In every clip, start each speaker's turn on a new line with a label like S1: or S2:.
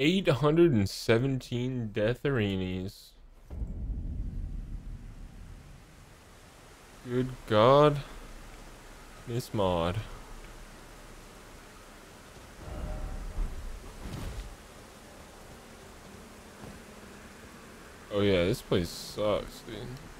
S1: 817 death arenas. Good God. This mod. Oh yeah, this place sucks, dude.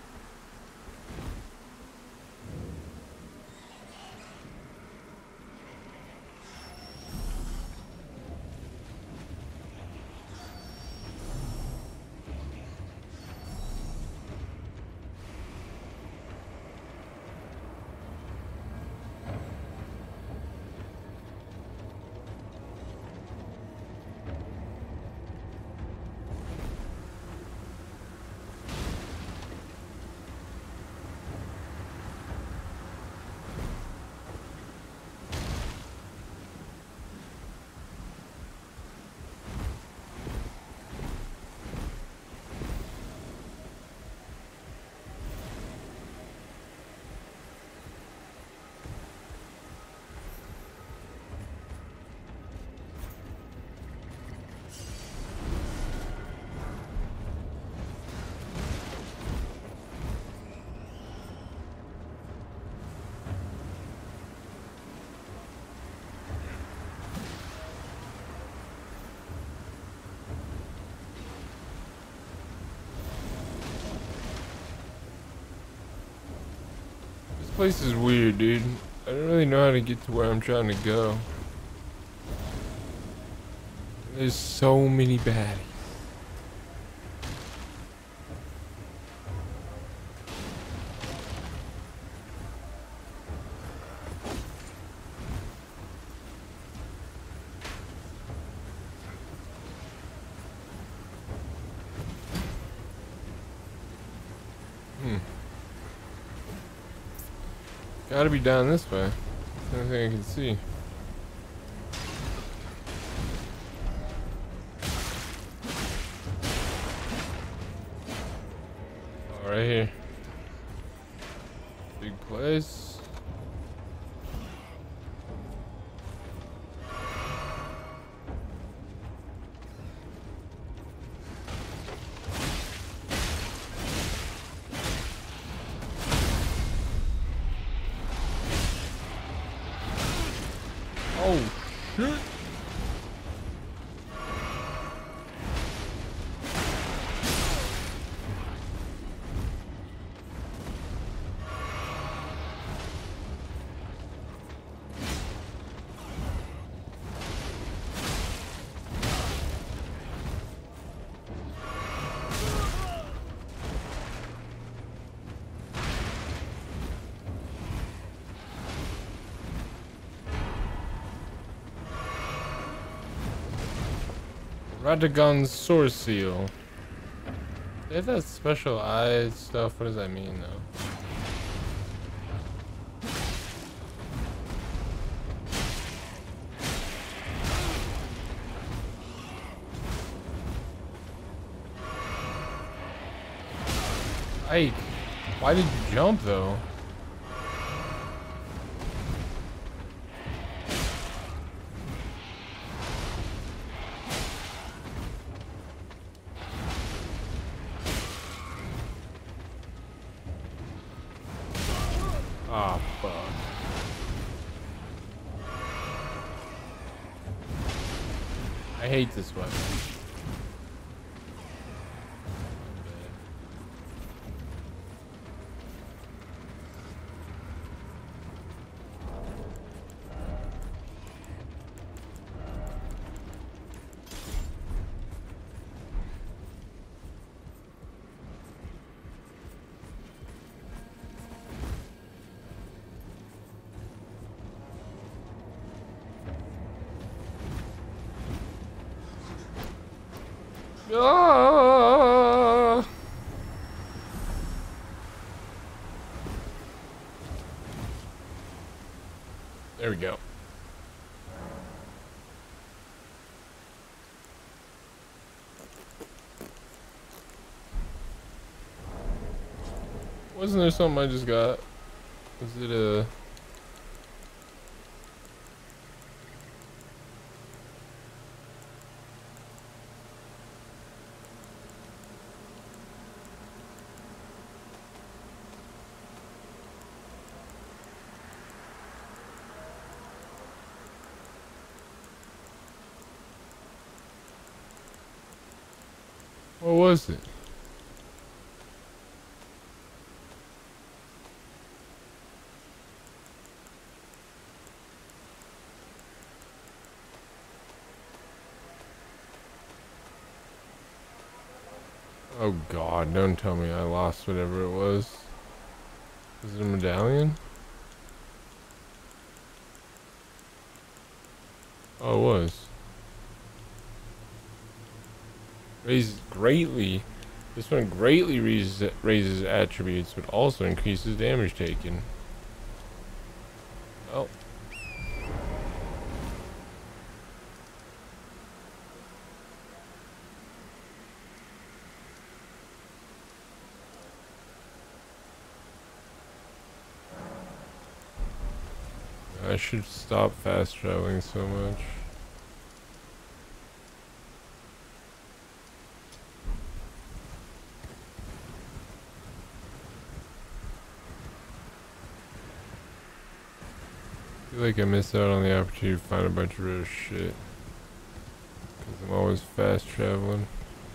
S1: This place is weird, dude. I don't really know how to get to where I'm trying to go. There's so many baddies. Gotta be down this way. That's the only thing I can see. Oh, right here. Big place. Oh, shit. Radagon's Source Seal. They have that special eye stuff. What does that mean, though? Ike, why did you jump, though? Ah, fuck. I hate this weapon. Ah! There we go. Wasn't there something I just got? Was it a... What was it? Oh god, don't tell me I lost whatever it was. Was it a medallion? Oh, it was. Raises greatly. This one greatly raises attributes, but also increases damage taken. Oh. I should stop fast traveling so much. I feel like I missed out on the opportunity to find a bunch of rare shit. Because I'm always fast traveling.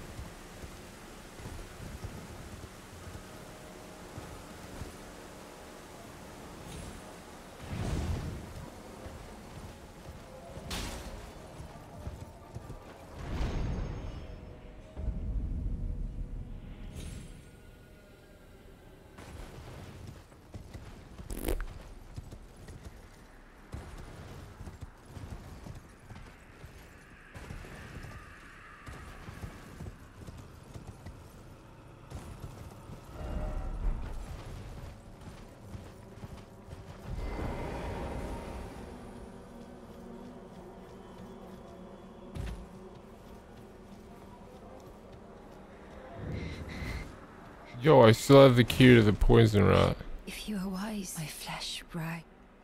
S1: Yo, I still have the key to the poison rot.
S2: If you are wise, my flesh bright.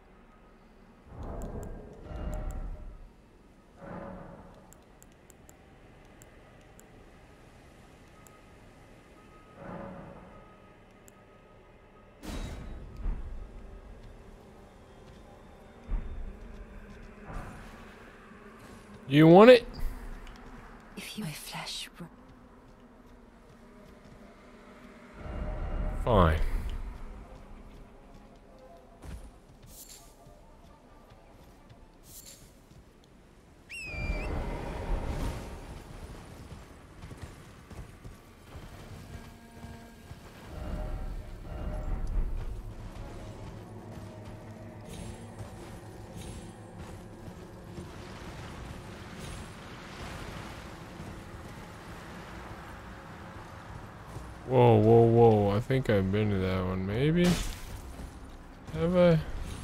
S1: You want it?
S2: If you my flesh bright.
S1: Fine. Whoa, whoa, whoa. I think I've been to that one. Maybe? Have I?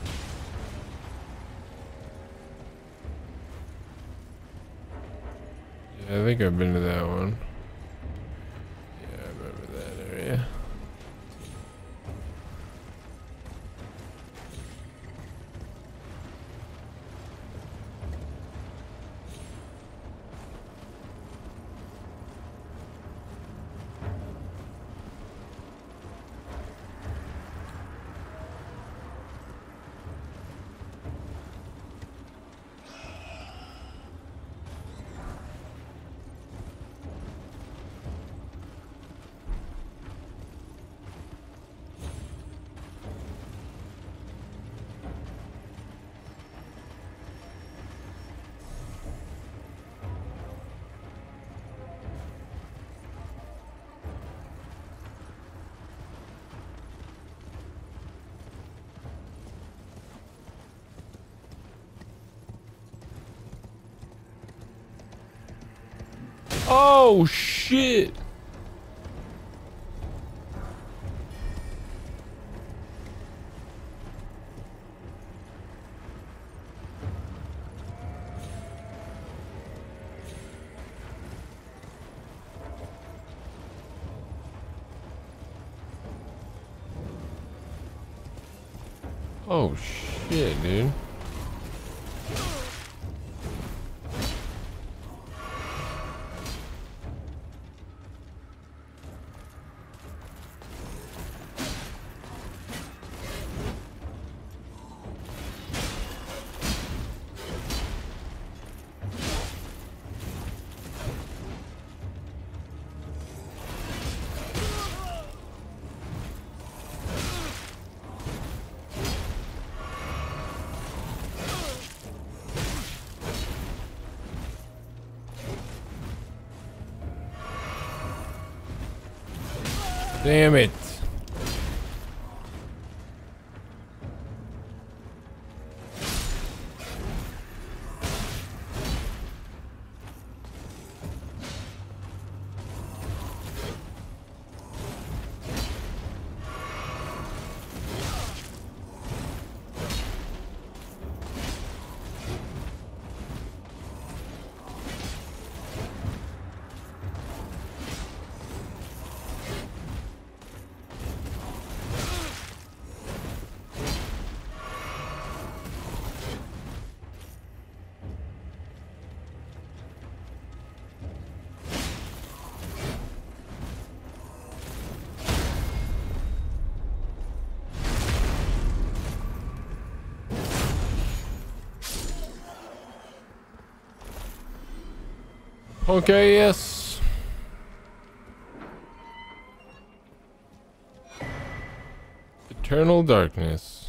S1: Yeah, I think I've been to that one. Yeah, I remember that area. Oh, shit! Oh, shit, dude. Damn it. Okay, yes. Eternal darkness.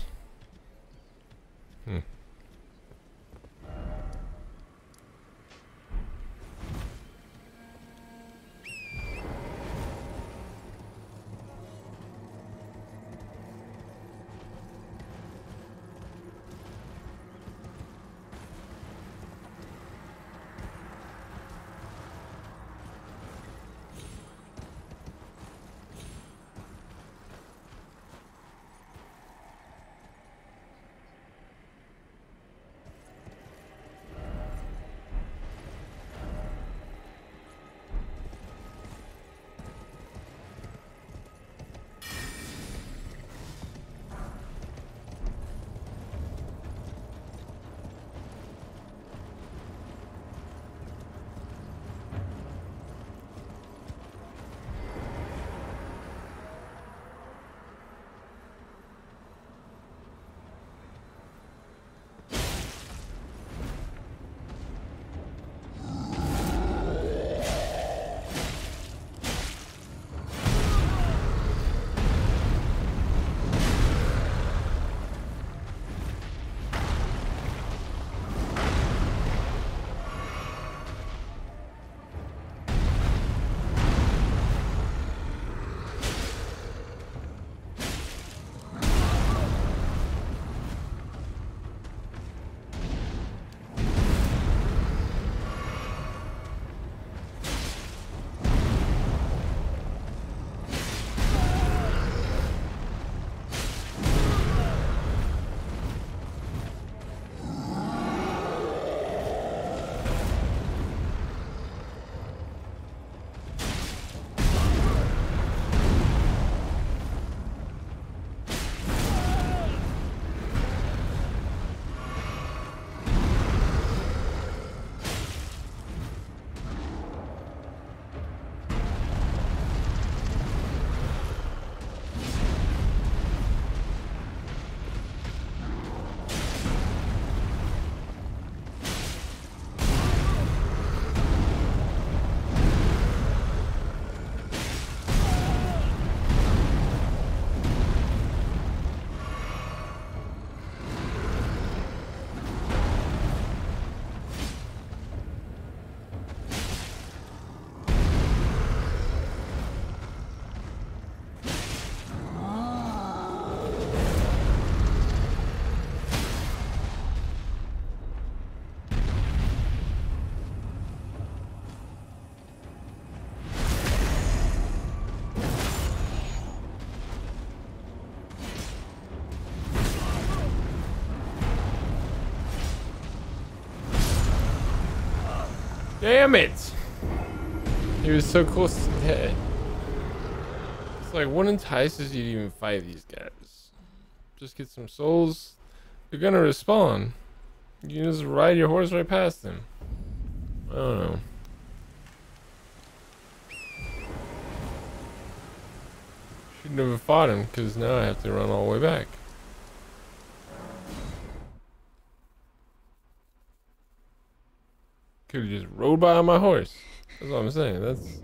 S1: Damn it! He was so close to dead. It's like, what entices you to even fight these guys? Just get some souls. They're gonna respawn. You can just ride your horse right past them. I don't know. Should never fought him, because now I have to run all the way back. Could have just rode by on my horse. That's what I'm saying. That's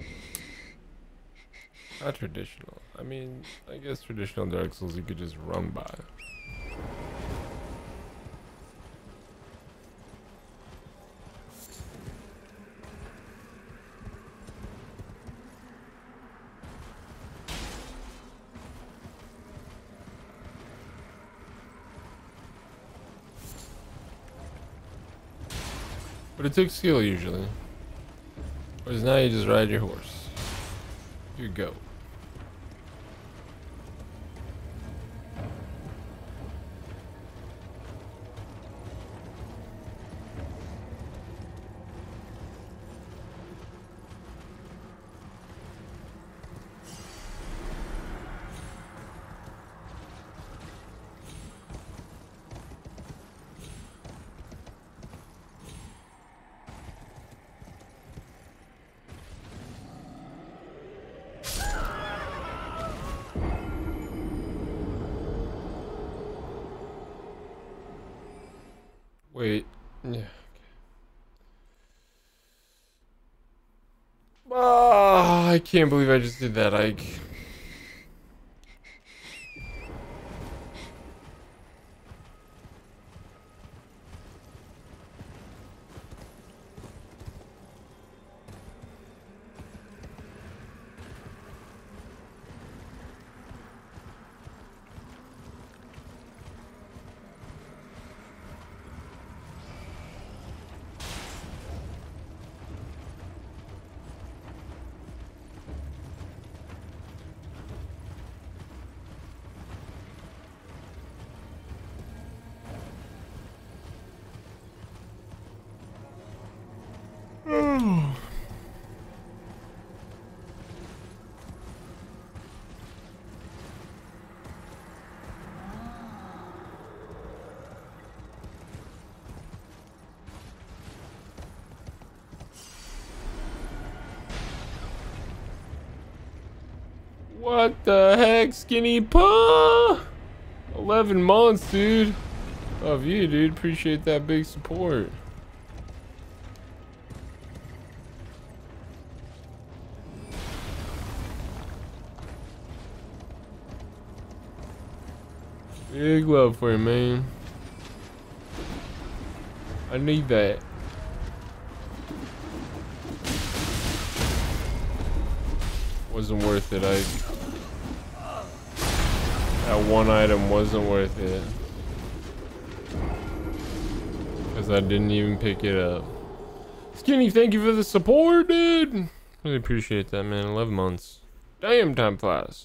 S1: not traditional. I mean, I guess traditional Dark Souls you could just run by. But it took skill usually. Whereas now you just ride your horse. You go. Wait. Yeah. Ah, I can't believe I just did that, Ike. What the heck, Skinny Paw? 11 months, dude. Love you, dude. Appreciate that big support. Big love for you, man. I need that. Wasn't worth it. That one item wasn't worth it. Because I didn't even pick it up. Skinny, thank you for the support, dude. Really appreciate that, man. 11 months. Damn, time flies.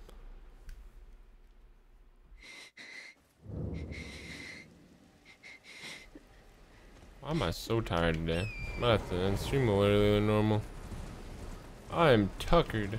S1: Why am I so tired today? I might have to end stream a little earlier than normal. I am tuckered.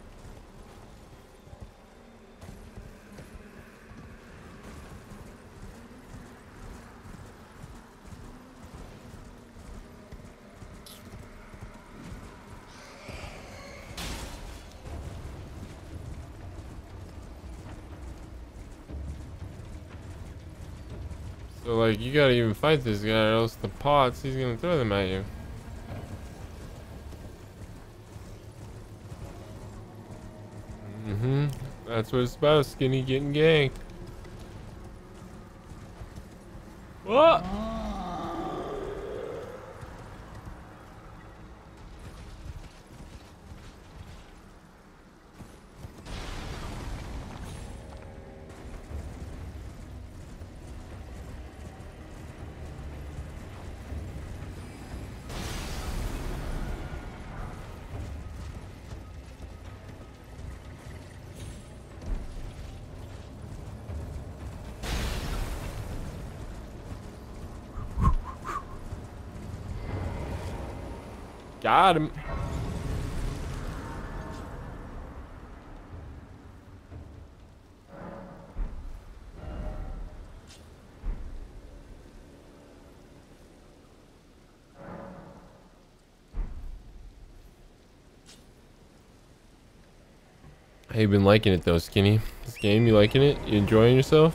S1: So like, you gotta even fight this guy or else the pots, he's gonna throw them at you. That's what it's about, Skinny getting ganked. What? Got him. How you been liking it though, Skinny? This game, you liking it? You enjoying yourself?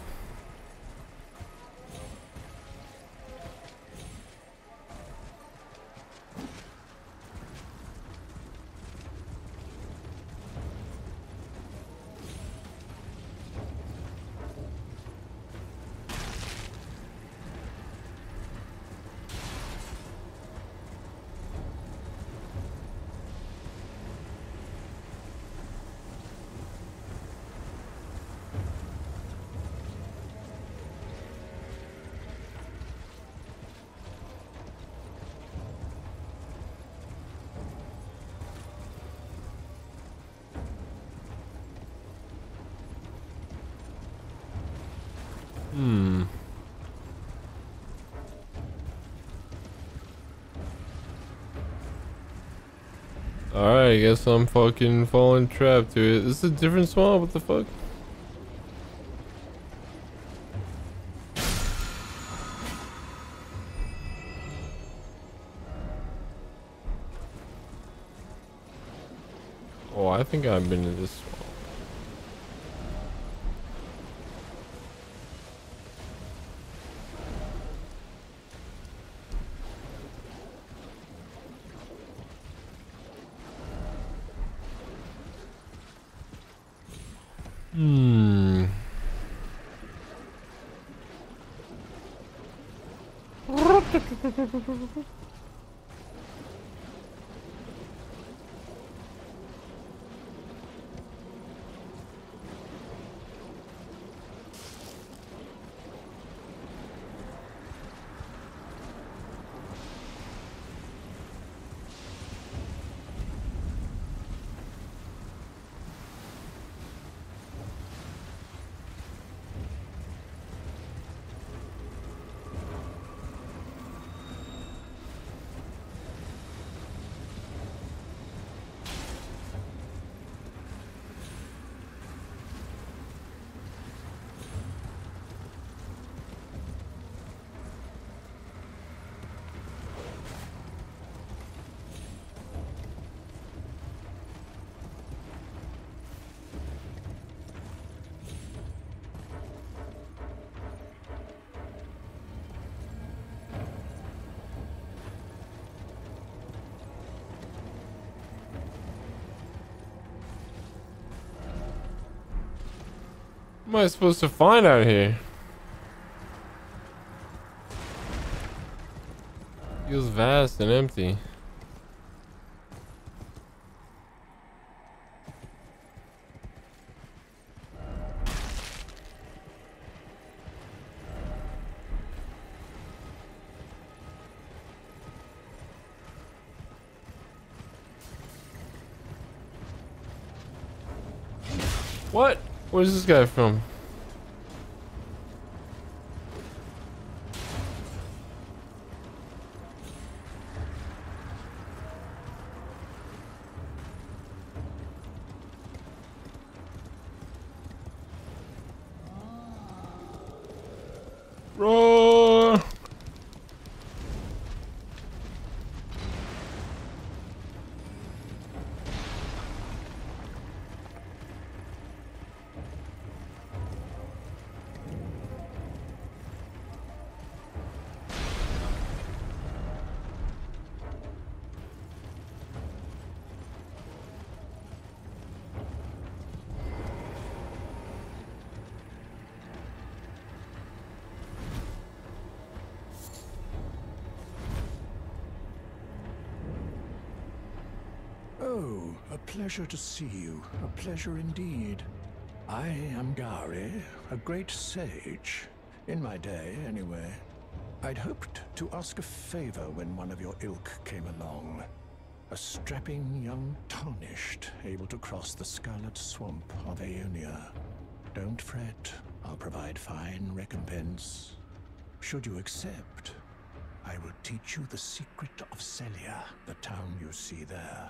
S1: Hmm. Alright, I guess I'm fucking falling trapped to it. This is a different swamp, what the fuck? Oh, I think I've been in this swamp. Hmm. What am I supposed to find out here? Feels vast and empty. What? Where's this guy from? Roar!
S3: Oh, a pleasure to see you. A pleasure indeed. I am Gari, a great sage. In my day, anyway. I'd hoped to ask a favor when one of your ilk came along. A strapping young tarnished, able to cross the scarlet swamp of Aeonia. Don't fret, I'll provide fine recompense. Should you accept, I will teach you the secret of Celia, the town you see there.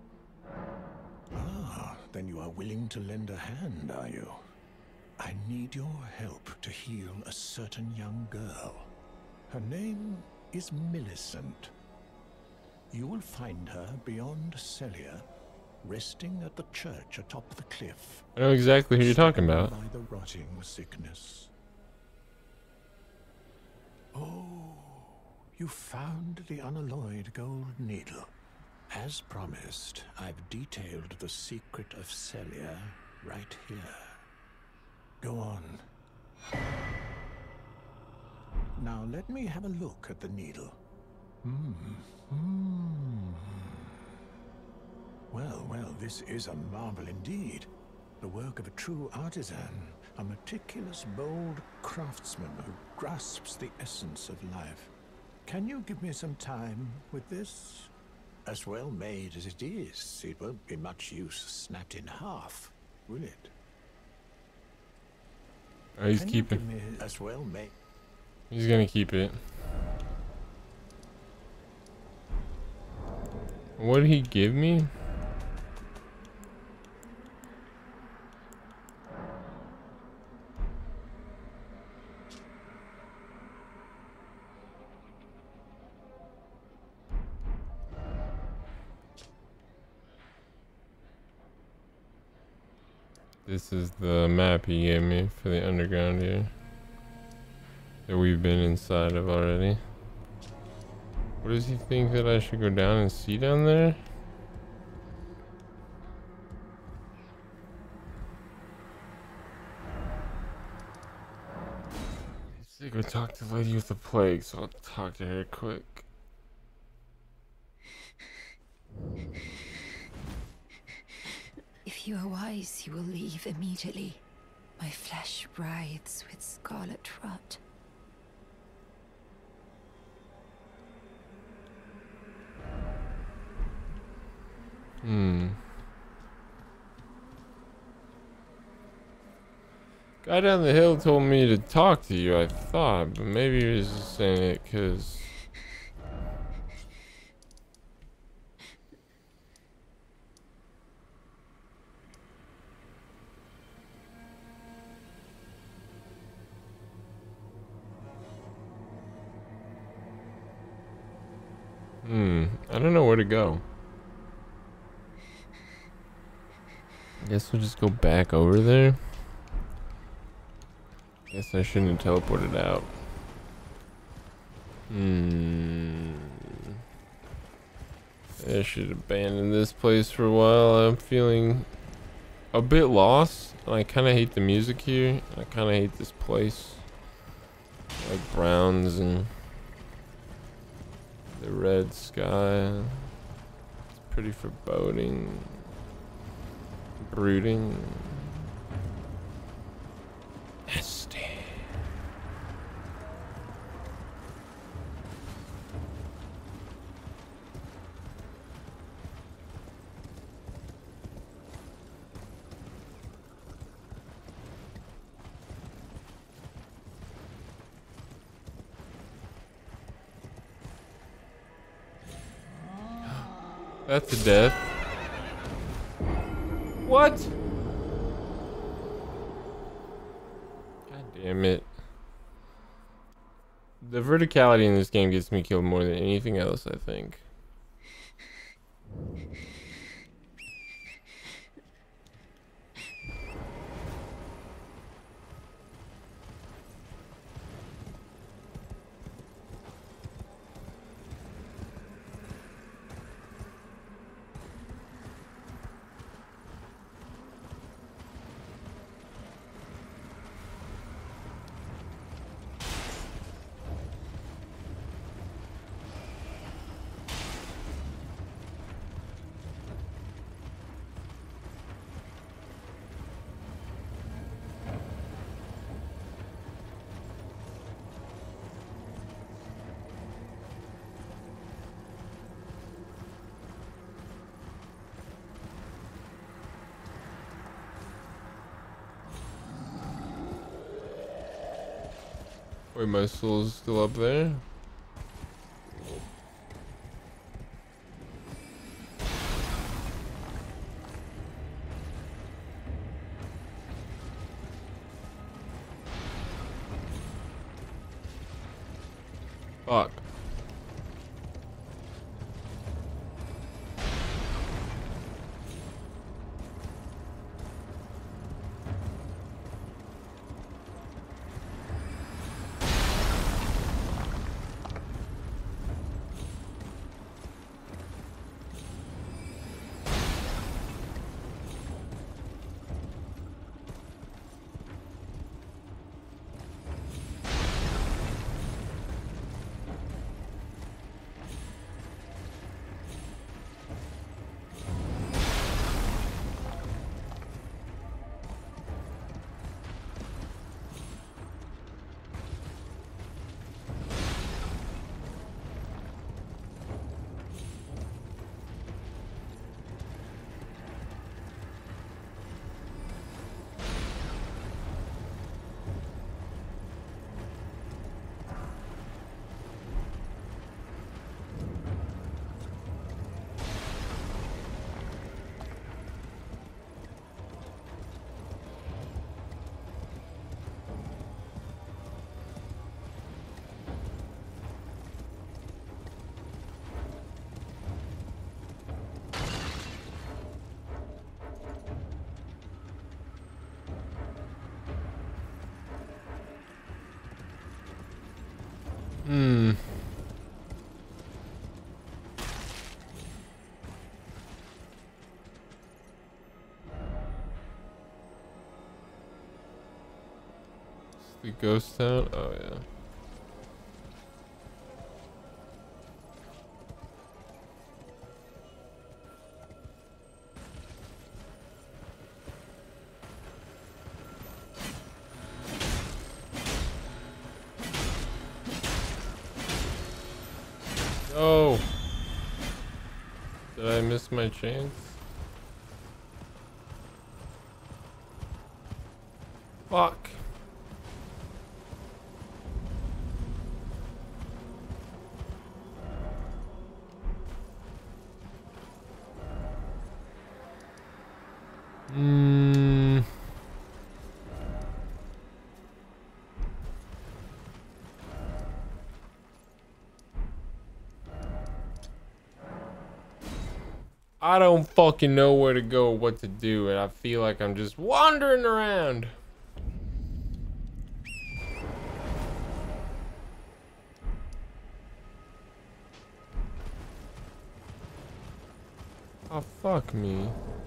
S3: Ah, then you are willing to lend a hand, are you? I need your help to heal a certain young girl. Her name is Millicent. You will find her beyond Celia, resting at the church atop the cliff.
S1: I know exactly who you're talking about.
S3: By the rotting sickness. Oh, you found the unalloyed gold needle. As promised, I've detailed the secret of Celia right here. Go on. Now let me have a look at the needle. Well, this is a marvel indeed. The work of a true artisan, a meticulous, bold craftsman who grasps the essence of life. Can you give me some time with this? As well made as it is, it won't be much use snapped in half, will it?
S1: Oh, he's
S3: Can you
S1: keeping.
S3: give me as well, mate?
S1: He's gonna keep it. What did he give me? This is the map he gave me for the underground here. That we've been inside of already. What does he think that I should go down and see down there? He said go talk to the lady with the plague, so I'll talk to her quick.
S2: If you are wise, you will leave immediately. My flesh writhes with scarlet rot.
S1: Guy down the hill told me to talk to you, I thought, but maybe he was just saying it because... I don't know where to go. Guess we'll just go back over there. Guess I shouldn't have teleported out. I should abandon this place for a while. I'm feeling a bit lost. I kind of hate the music here. I kind of hate this place. I like browns and the red sky. It's pretty foreboding. Brooding. Nasty. That's a death. What? God damn it. The verticality in this game gets me killed more than anything else, I think. Wait, my soul's still up there? Fuck. Hmm. The ghost town? Oh yeah. Oh! Did I miss my chance? Fuck. Hmm. I don't fucking know where to go or what to do, and I feel like I'm just wandering around. Oh, fuck me.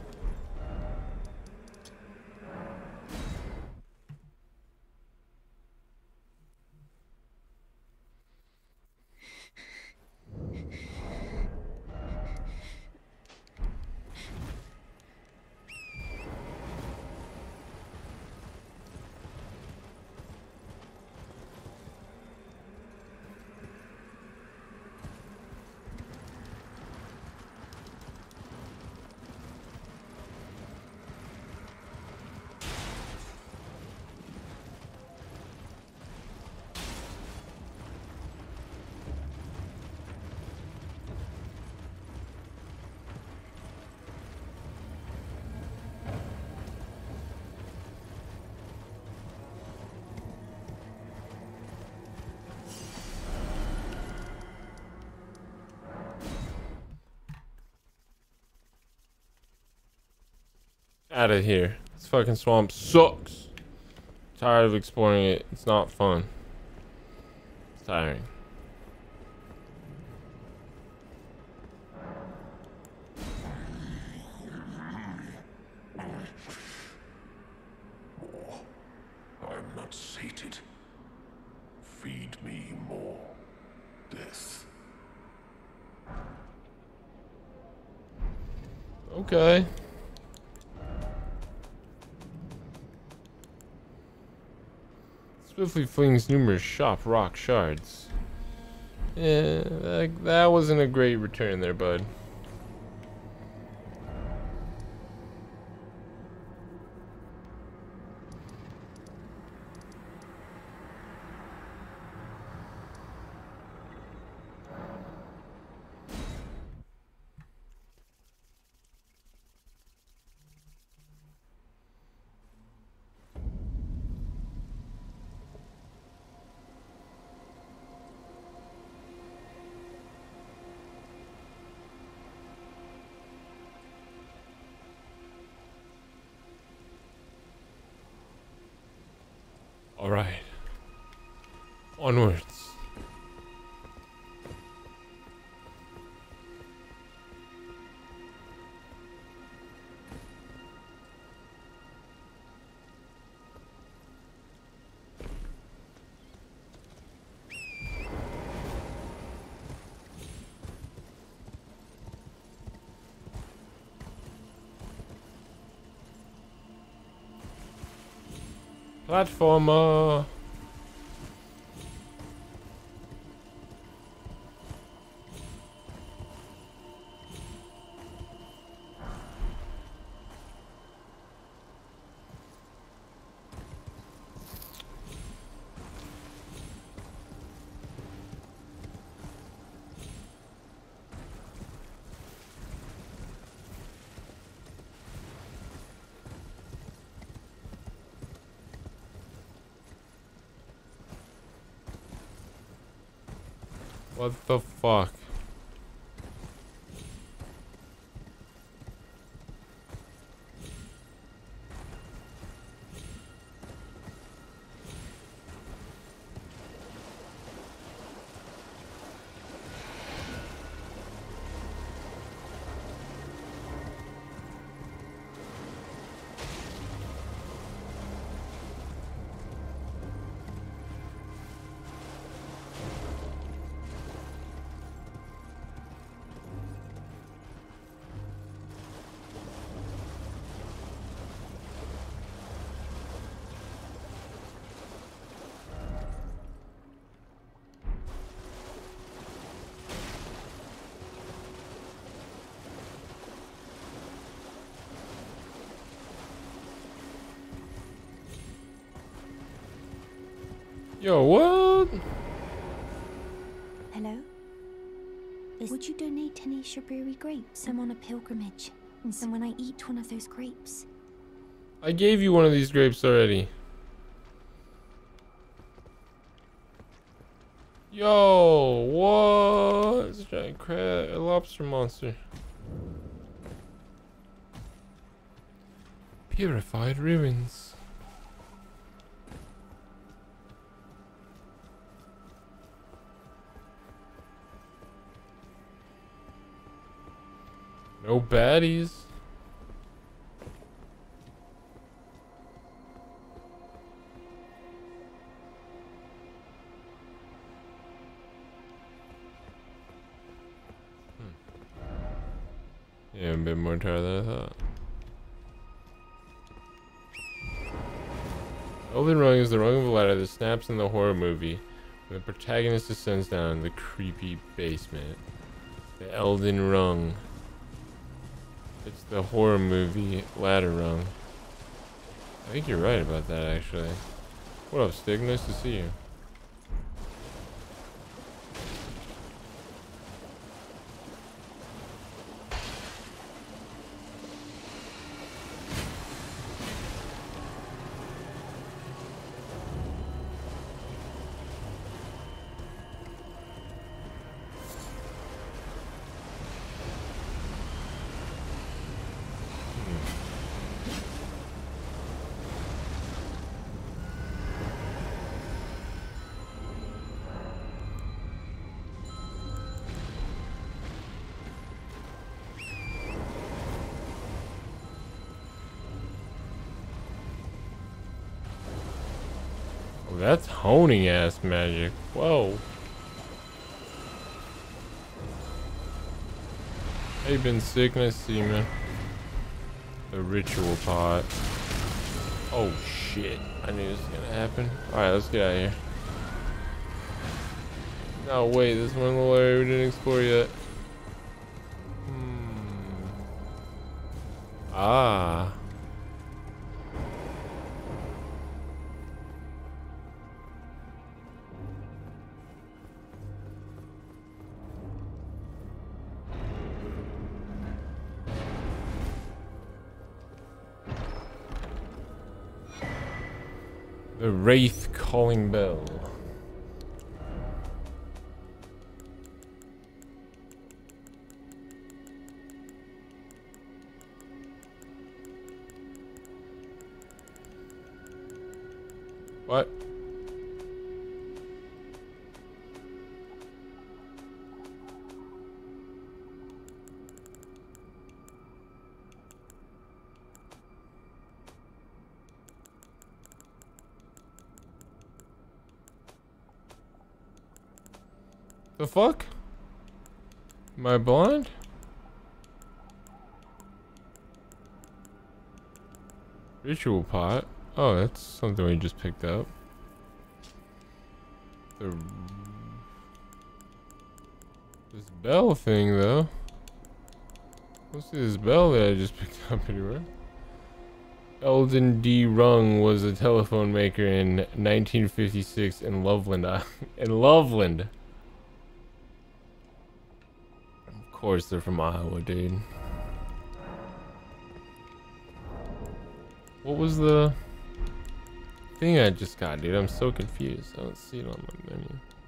S1: Out of here. This fucking swamp sucks. Tired of exploring it. It's not fun. It's tiring.
S3: I'm not sated. Feed me more death.
S1: Okay. Swiftly flings numerous sharp rock shards. Yeah, that wasn't a great return there, bud. All right. Onwards. Platformer. What the fuck? Yo, what?
S4: Hello? Would you donate any strawberry grapes? I'm on a pilgrimage, and so when I eat one of those grapes...
S1: I gave you one of these grapes already. Yo, what? It's a giant crab, a lobster monster. Purified ruins. No baddies. Yeah, I'm a bit more tired than I thought. Elden Ring is the rung of a ladder that snaps in the horror movie when the protagonist descends down the creepy basement. The Elden Rung. It's the horror movie ladder rung. I think you're right about that, actually. What up, Stig? Nice to see you. Oh, that's honing ass magic. Whoa. How you been, sick? Nice to see you, man. The ritual pot. Oh shit. I knew this was gonna happen. Alright, let's get out of here. No, wait, this one little area we didn't explore yet. Ah. The Wraith Calling Bell. What? The fuck? Am I blind? Ritual pot. Oh, that's something we just picked up. This bell thing, though. Let's see this bell that I just picked up anywhere. Elden D. Rung was a telephone maker in 1956 in Loveland. In Loveland. Of course, they're from Iowa, dude. What was the thing I just got, dude? I'm so confused. I don't see it on my menu.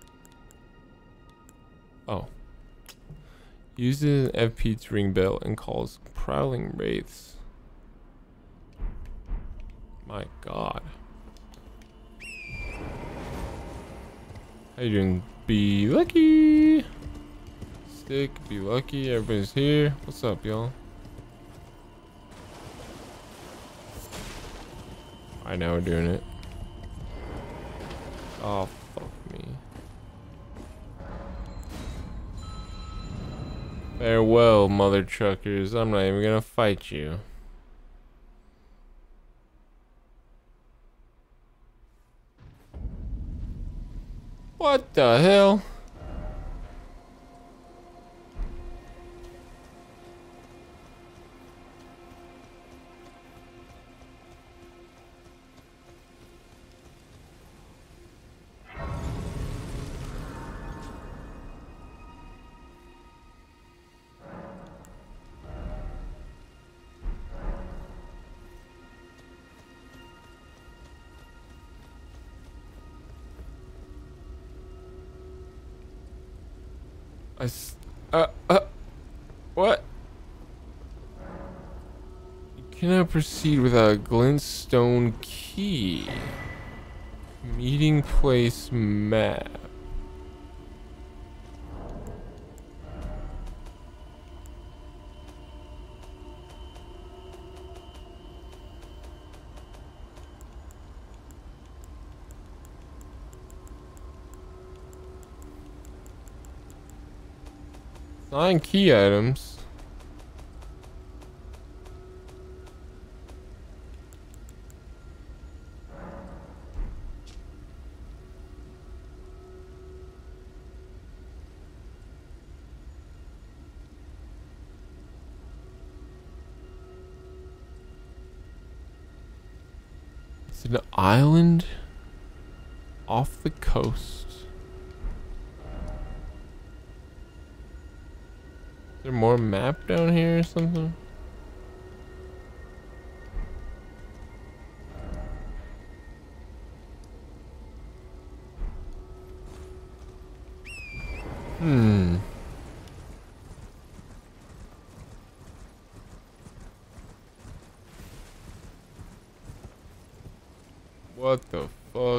S1: Oh. Uses an FP to ring bell and calls prowling wraiths. My god. How you doing? Be lucky. Stick, be lucky. Everybody's here. What's up, y'all? Alright, now we're doing it. Oh, fuck me. Farewell, mother truckers. I'm not even gonna fight you. What the hell? What? You cannot proceed without a glintstone key. Meeting place map. Nine key items. It's an island off the coast. Is there more map down here or something? What the fuck?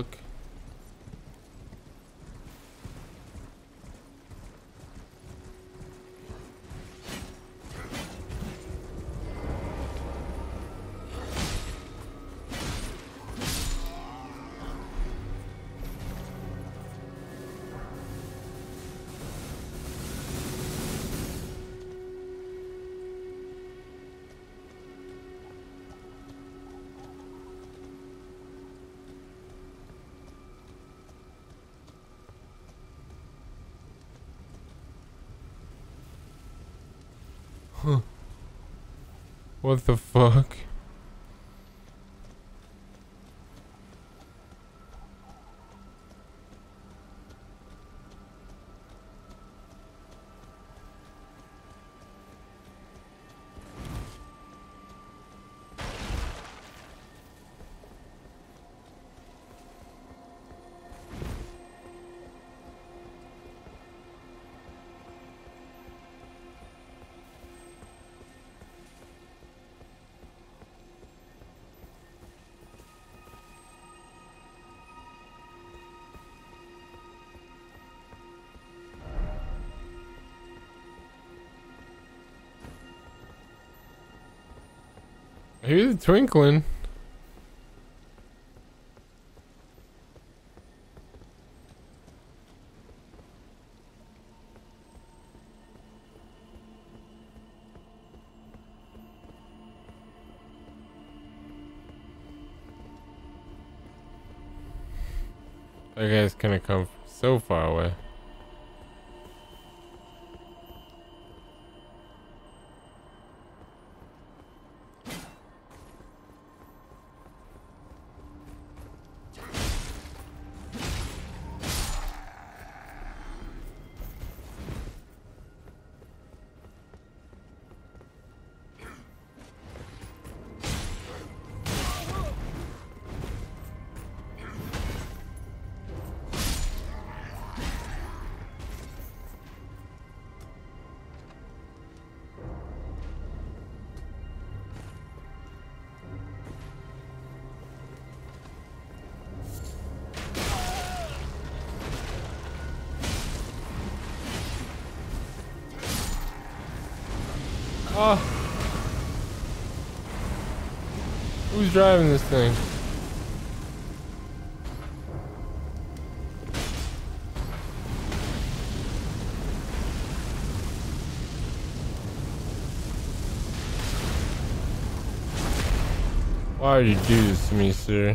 S1: Huh. What the fuck? I hear the twinkling. That guy's gonna come so far away. Oh. Who's driving this thing? Why would you do this to me, sir?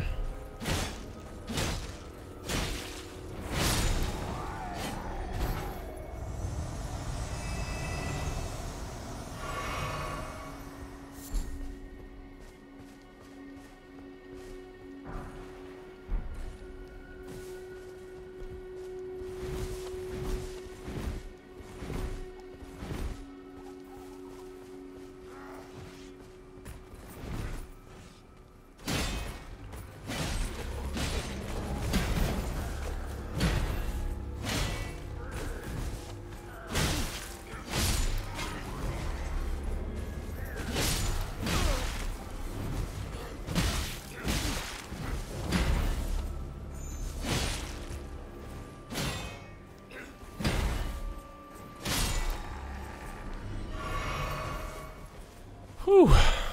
S1: Whew.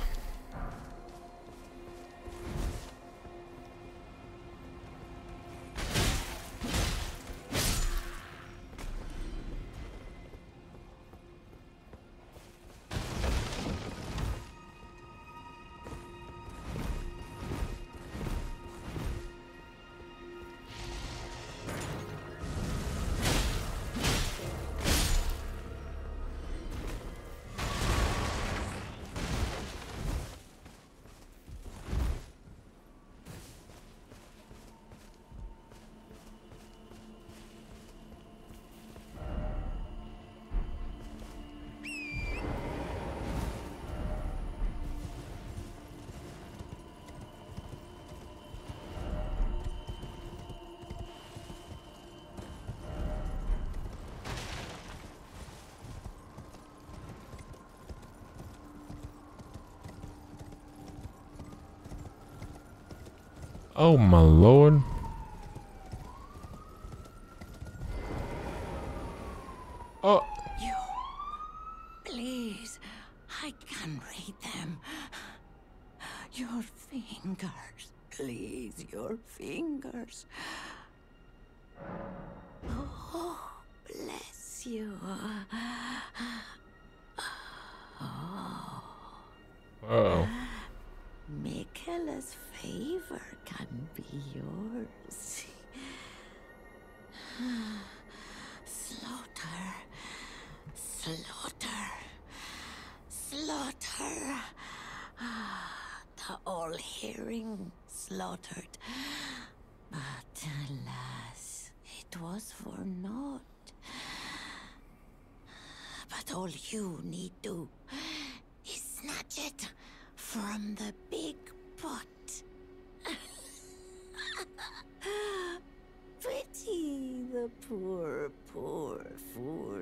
S1: Oh my lord. Oh.
S2: You. Please. I can read them. Your fingers. Please, your fingers. Oh, bless you.
S1: Oh.
S2: Michaela's favor can be yours. Slaughter. Slaughter. Slaughter. The all-hearing slaughtered. But alas, it was for naught. But all you need do is snatch it from the big pot. Pity the poor, poor fool.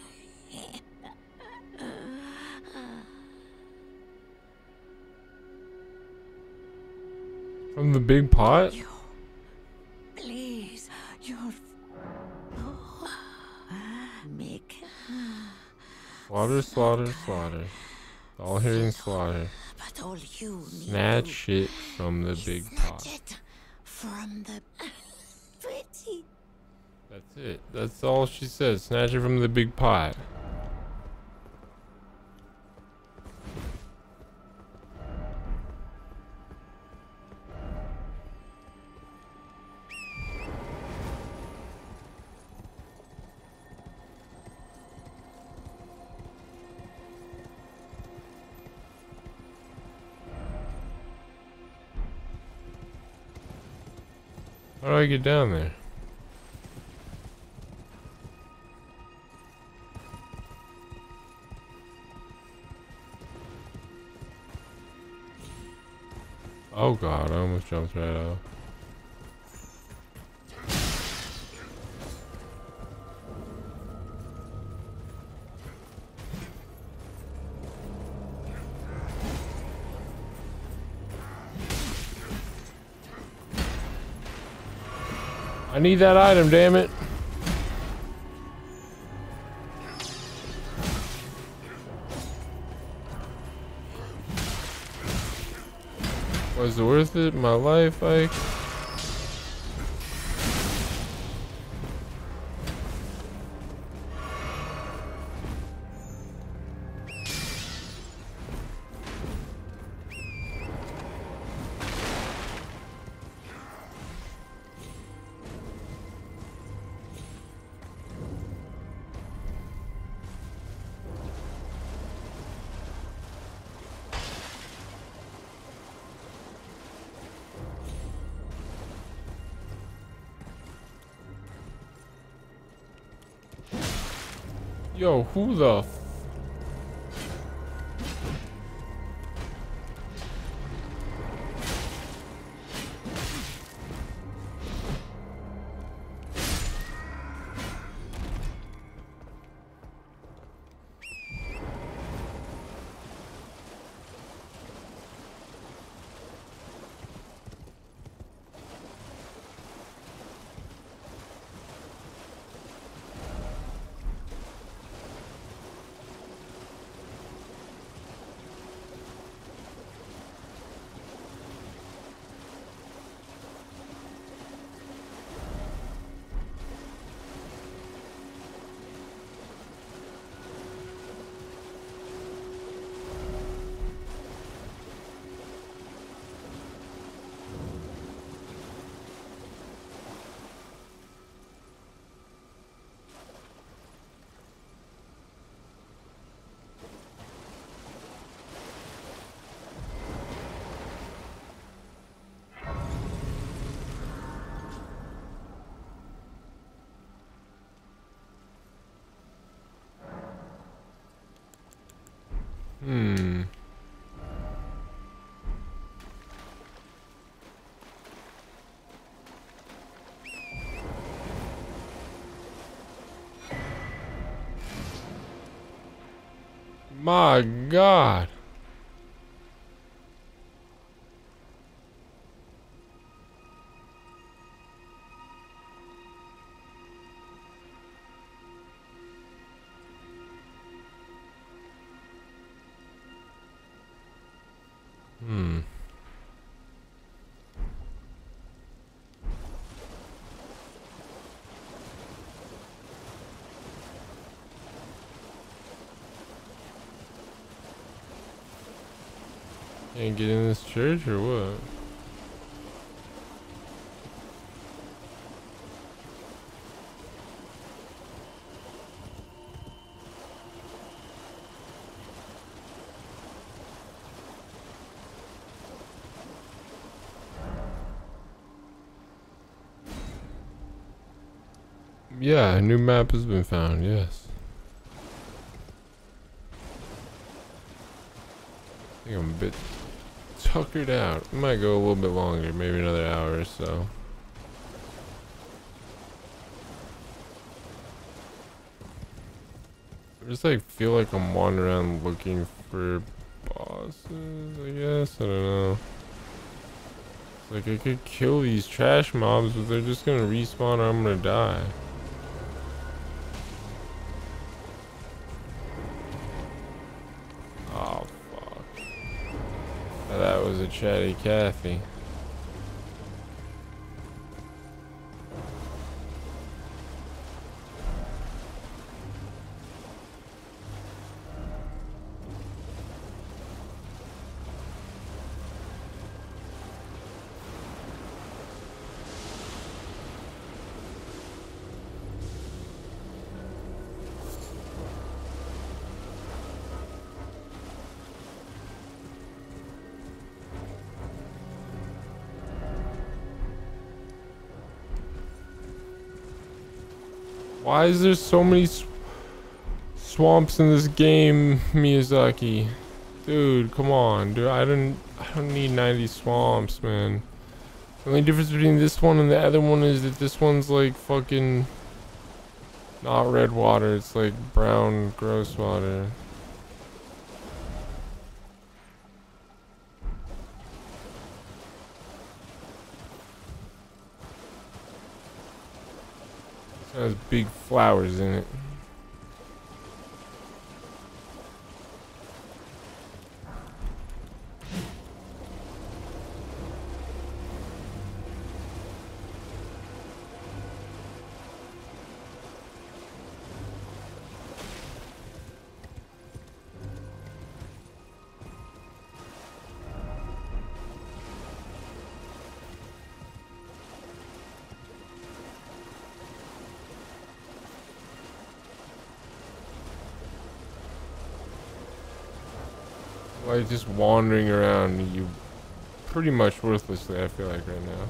S1: From the big pot?
S2: You, please, your... Oh, make...
S1: Slaughter, slaughter, slaughter. All hearing slaughter.
S2: But all you need
S1: Snatch it from the big pot.
S2: snatch it from the... Pretty.
S1: That's it. That's all she said. Snatch it from the big pot. How do I get down there? Oh god, I almost jumped right off. I need that item, damn it. Was it worth it? My life, like... Yo, who the f... My God. Can't get in this church or what? Yeah, a new map has been found, yes. I think I'm a bit tuckered out. It might go a little bit longer, maybe another hour or so. I just like feel like I'm wandering around looking for bosses, I guess. I don't know. It's like I could kill these trash mobs, but they're just gonna respawn or I'm gonna die. Oh fuck. That was a chatty Cathy. Why is there so many swamps in this game, Miyazaki? Dude, come on, dude. I don't need 90 swamps, man. The only difference between this one and the other one is that this one's like fucking not red water. It's like brown, gross water. It has big flowers in it. Like just wandering around you pretty much worthlessly, I feel like right now.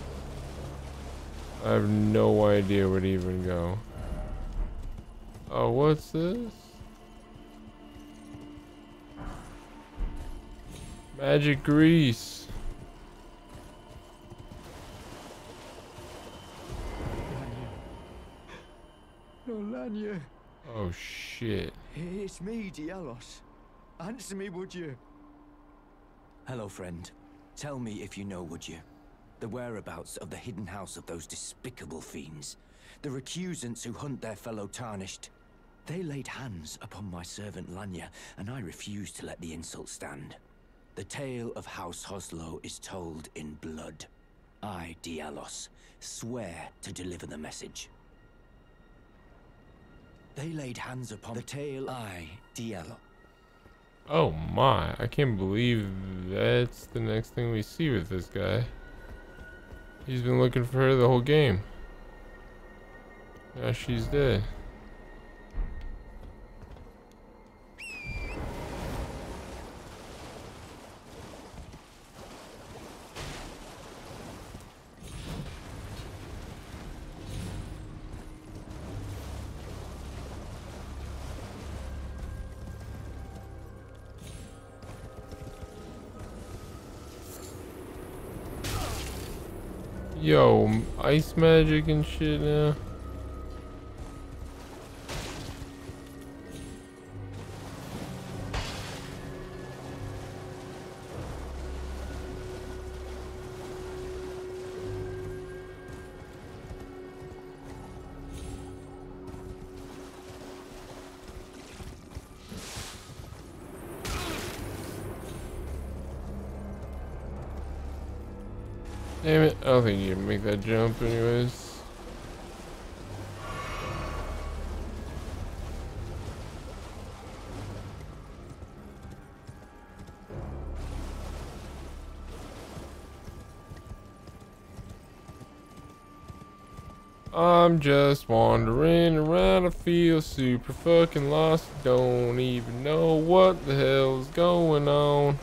S1: I have no idea where to even go. Oh, what's this? Magic grease.
S5: No, Lanya.
S1: Oh shit.
S5: It's me, Dialos. Answer me, would you?
S6: Hello, friend. Tell me if you know, would you? The whereabouts of the hidden house of those despicable fiends. The recusants who hunt their fellow tarnished. They laid hands upon my servant Lanya, and I refused to let the insult stand. The tale of House Hoslo is told in blood. I, Dialos, swear to deliver the message. They laid hands upon the tale. I, Dialos.
S1: Oh my, I can't believe that's the next thing we see with this guy. He's been looking for her the whole game. Now she's dead. Yo, ice magic and shit now. Damn it, I don't think you can make that jump anyways. I'm just wandering around, I feel super fucking lost, don't even know what the hell's going on.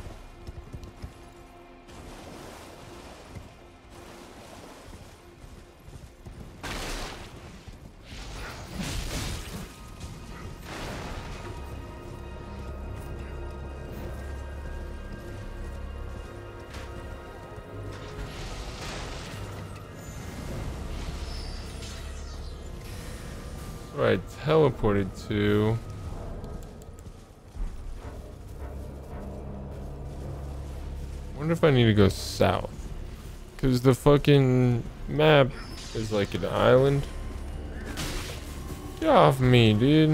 S1: Where I teleported to. Wonder if I need to go south. Cause the fucking map is like an island. Get off me, dude.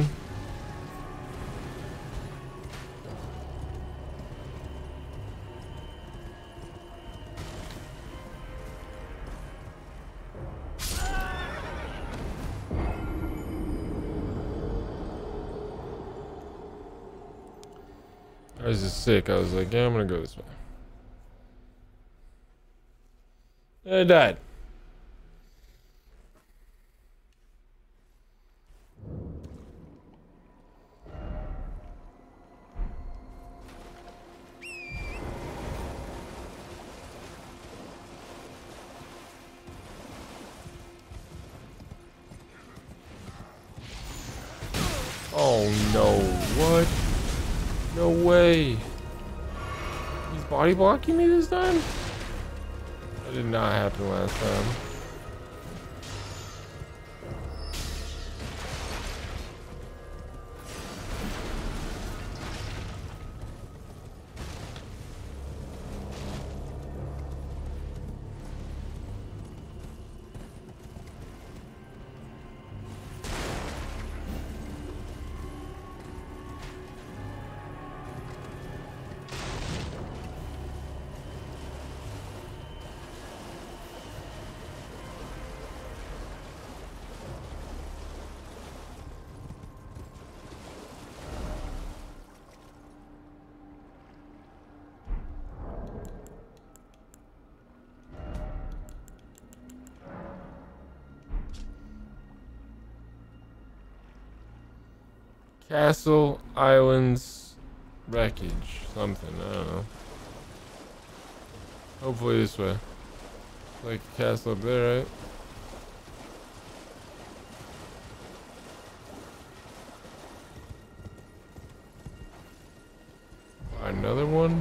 S1: I was just sick. I was like, yeah, I'm gonna go this way. And I died. Oh no, what? No way. He's body blocking me this time? That did not happen last time. Castle, islands, wreckage, something, I don't know. Hopefully this way. Like a castle up there, right? Another one?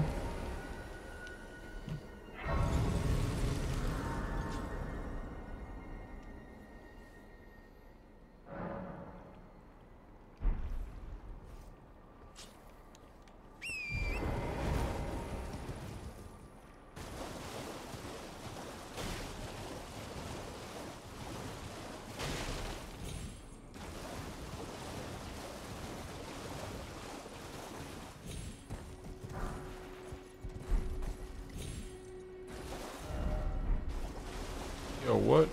S1: Yo, what?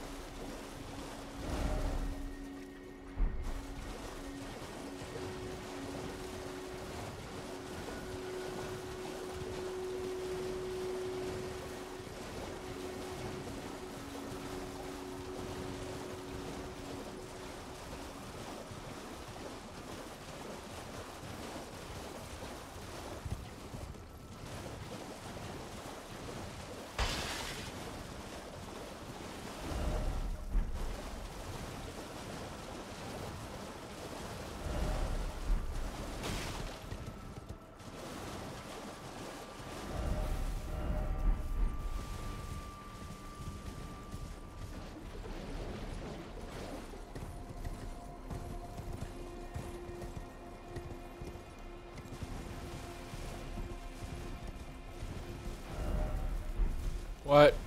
S1: What?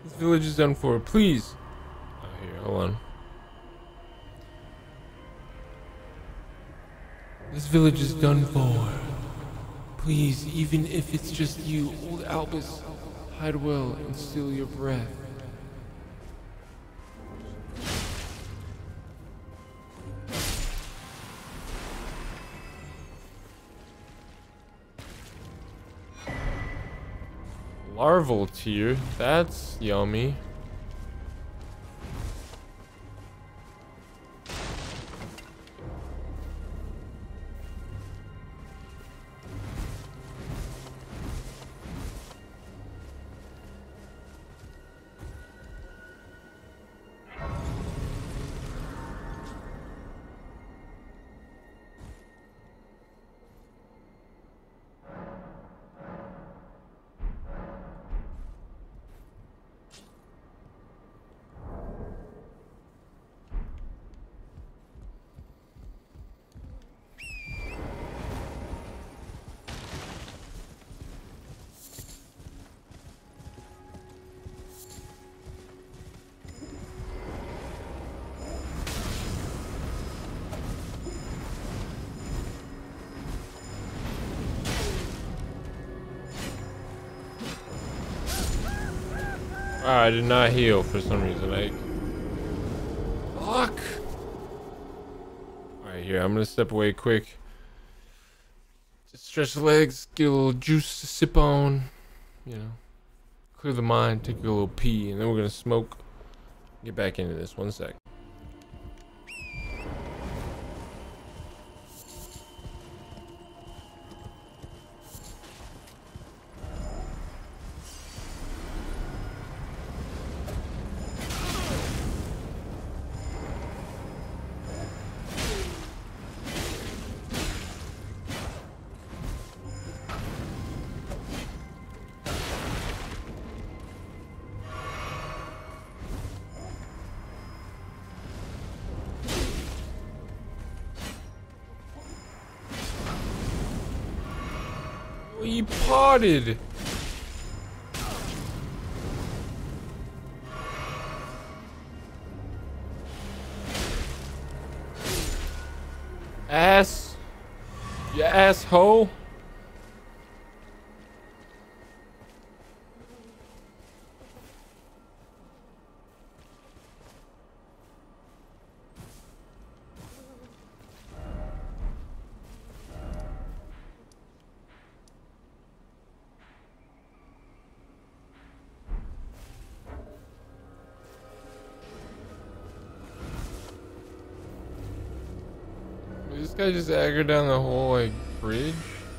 S1: This village is done for. Please. Oh, here, hold on. This village is done for. Please, even if it's just you, old Albus, hide well and steal your breath. Larval tier, that's yummy. I did not heal for some reason. Fuck. Alright, here, I'm gonna step away quick. Just stretch the legs, get a little juice to sip on. You know, clear the mind, take a little pee, and then we're gonna smoke. Get back into this. 1 sec. He potted. Ass. You asshole. This guy just aggroed down the whole, like, bridge?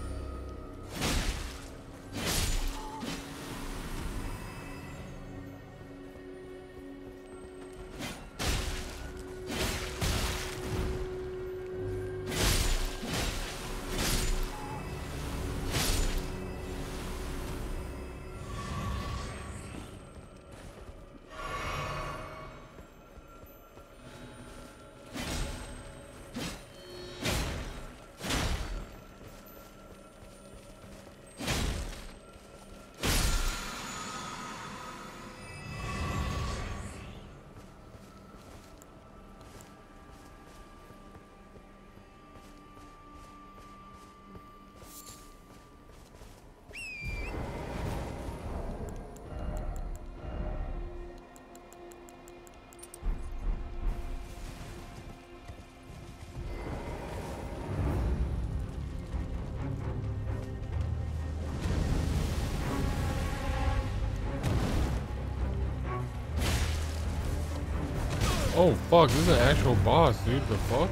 S1: Oh fuck, this is an actual boss, dude. The fuck?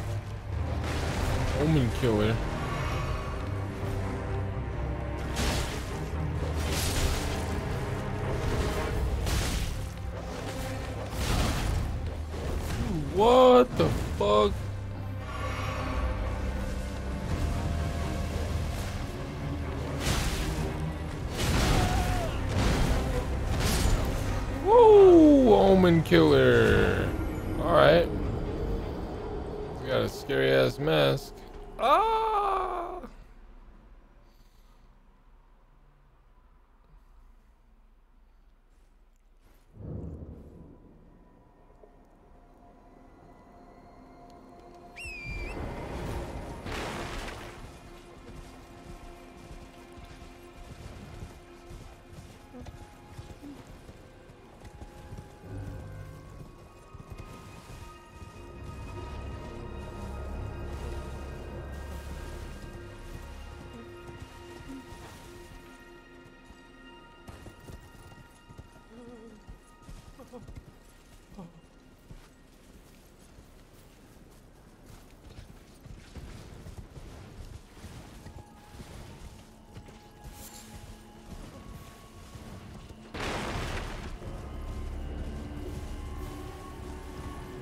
S1: Omen killer. Dude, what the fuck? Woo! Omen killer. Alright. He's got a scary ass mask. Ah!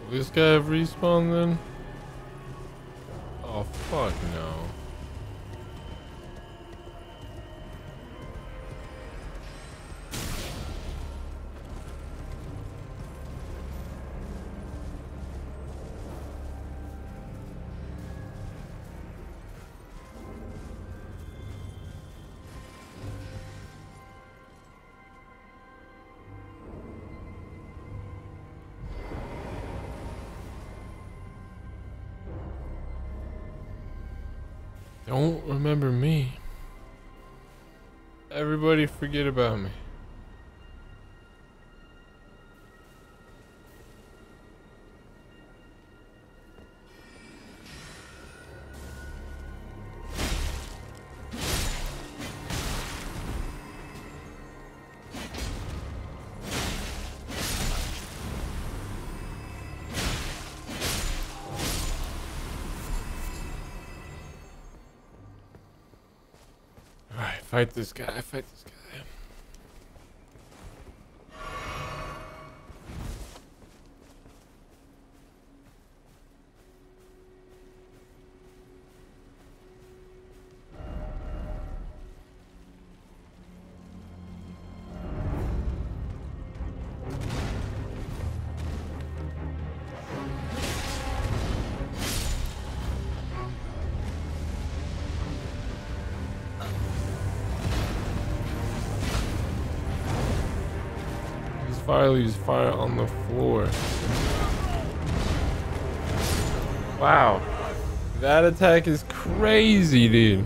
S1: this guy have respawn then? Oh fuck no. Don't remember me. Everybody forget about me. Alright, fight this guy, fight this guy. Fire leaves fire on the floor. Wow. That attack is crazy, dude.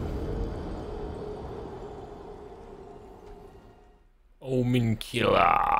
S1: Omen killer.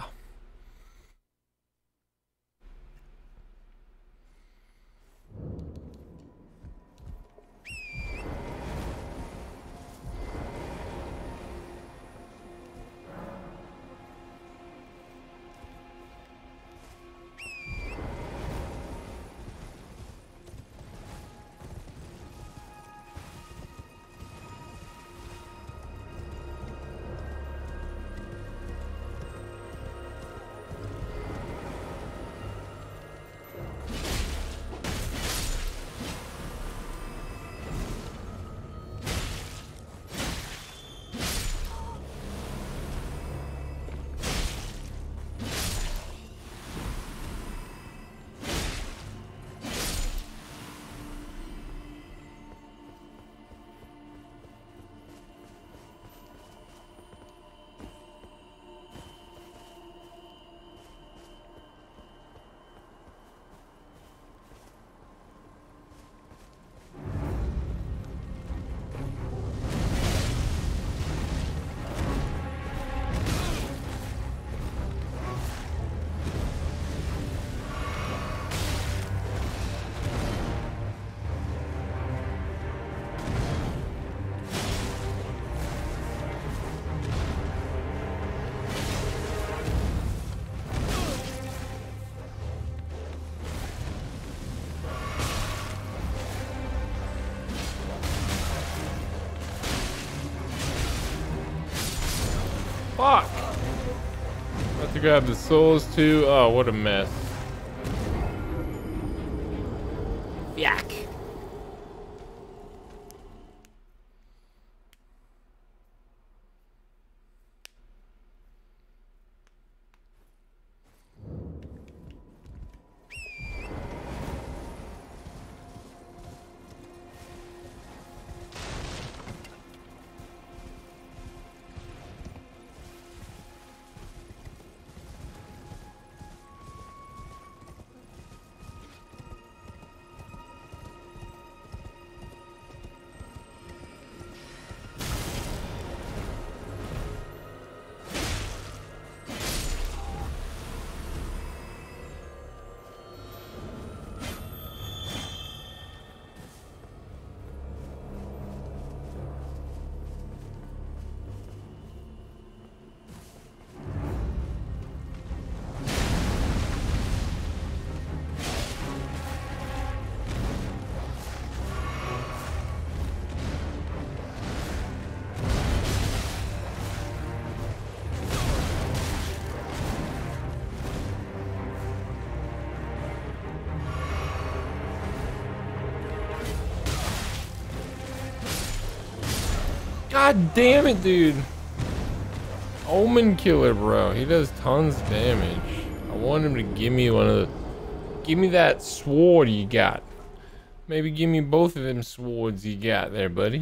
S1: Fuck! Have to grab the souls too. Oh, what a mess. Yuck. God damn it, dude. Omen killer, bro. He does tons of damage. I want him to give me one of the... Give me that sword you got. Maybe give me both of them swords you got there, buddy.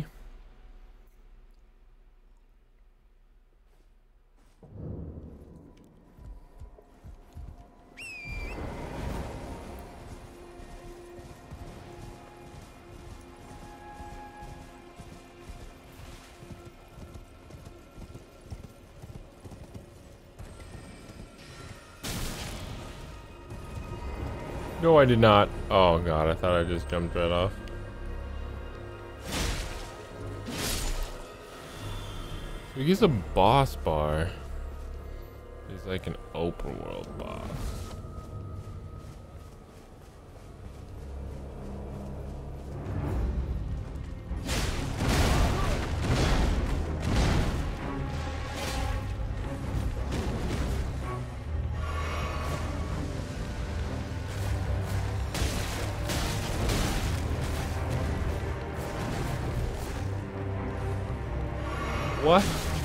S1: No, I did not. Oh god, I thought I just jumped right off. So he's a boss bar. He's like an open world boss. What?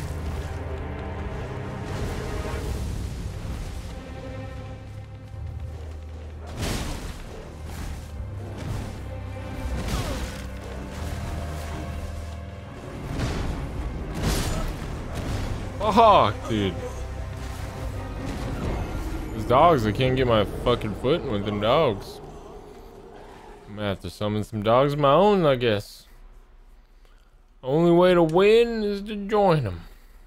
S1: Fuck, dude. These dogs, I can't get my fucking foot in with them dogs. I'm gonna have to summon some dogs of my own, I guess. Only way to win is to join them.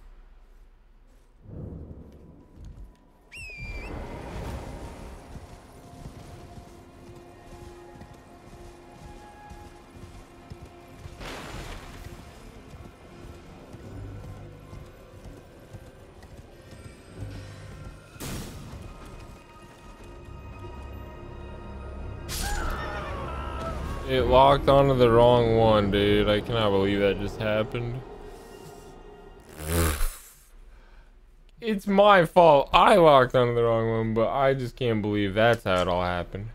S1: It locked onto the wrong one, dude. I cannot believe that just happened. It's my fault. I locked onto the wrong one, but I just can't believe that's how it all happened.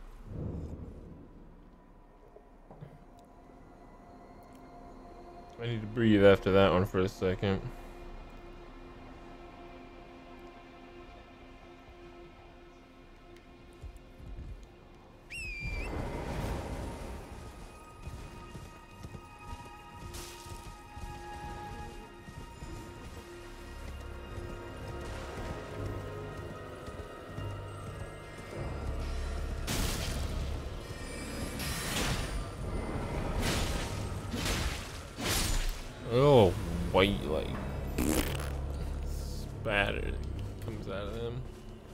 S1: I need to breathe after that one for a second. Oh, white like spatter comes out of them.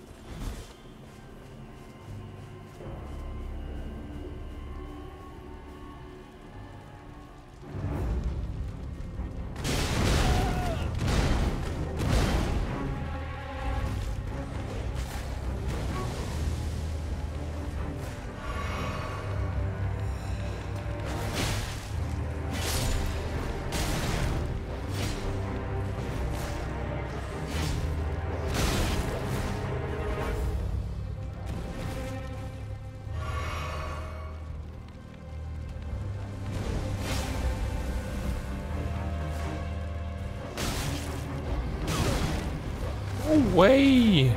S1: No way!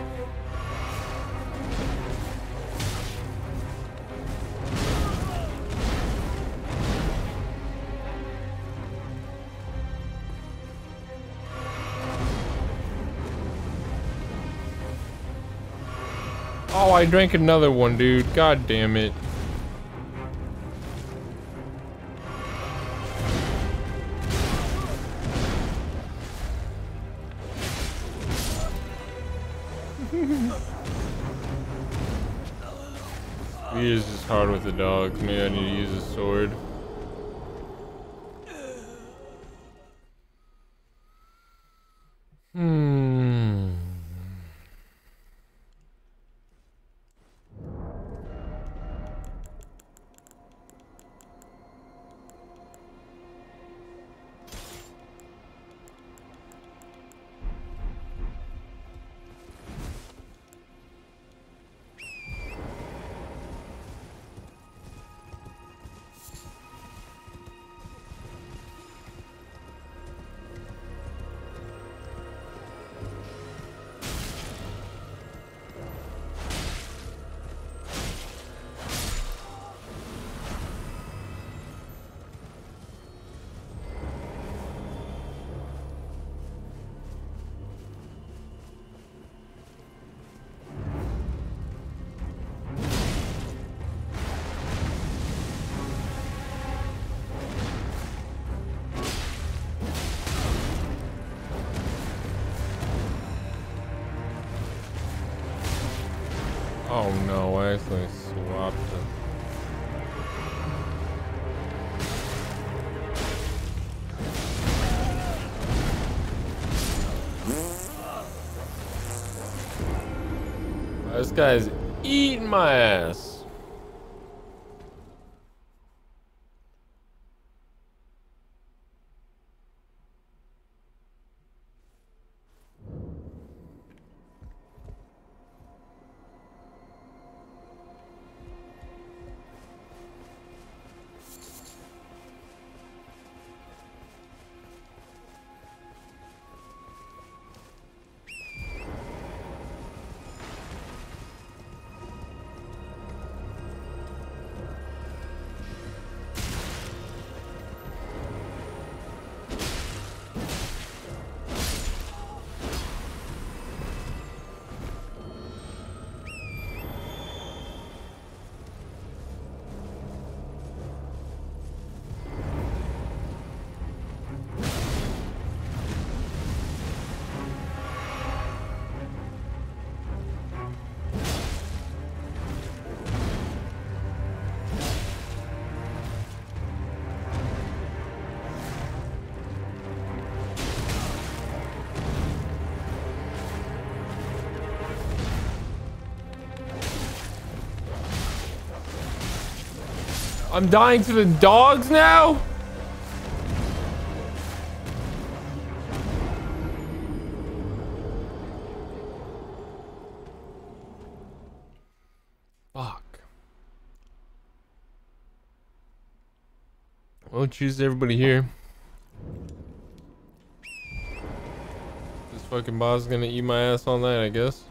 S1: Oh, I drank another one, dude. God damn it. He is just hard with the dogs. Maybe I need to use a sword. Oh no, I actually swapped it. This guy's eating my ass. I'm dying to the dogs now? Fuck. Well, cheers to everybody here. This fucking boss is gonna eat my ass all night, I guess.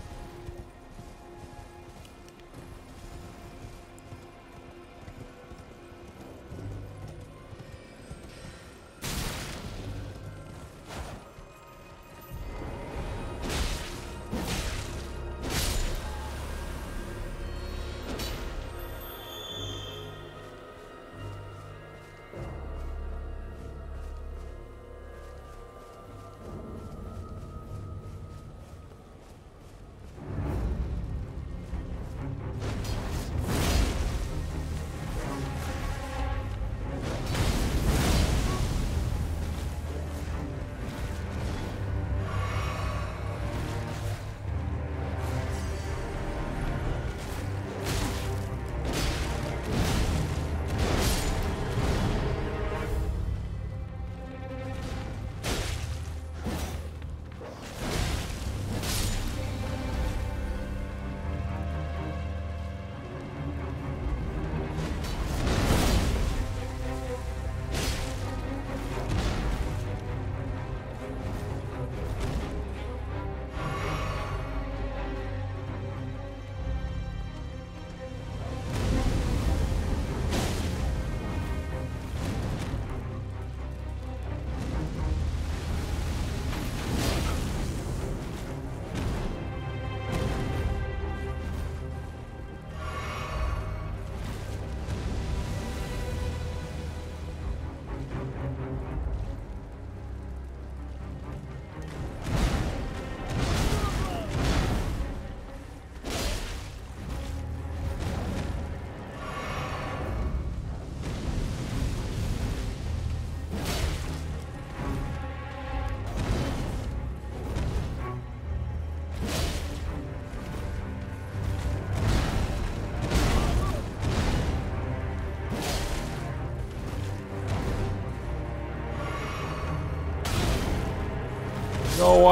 S1: No,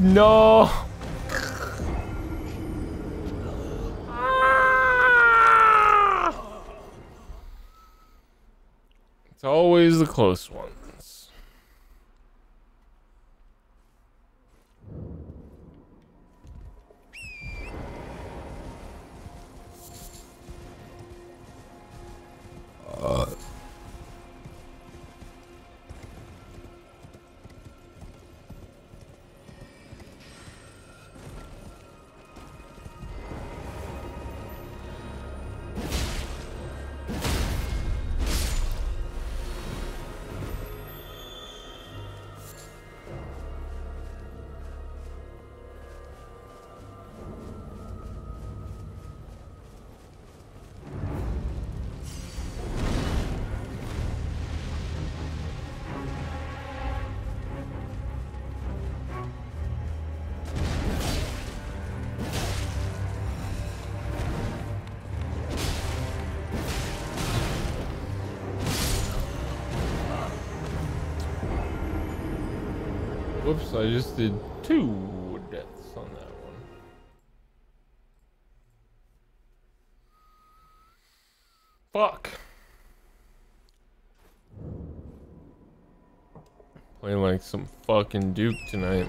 S1: no. It's always the close ones. Whoops, I just did 2 deaths on that one. Fuck. Playing like some fucking Duke tonight.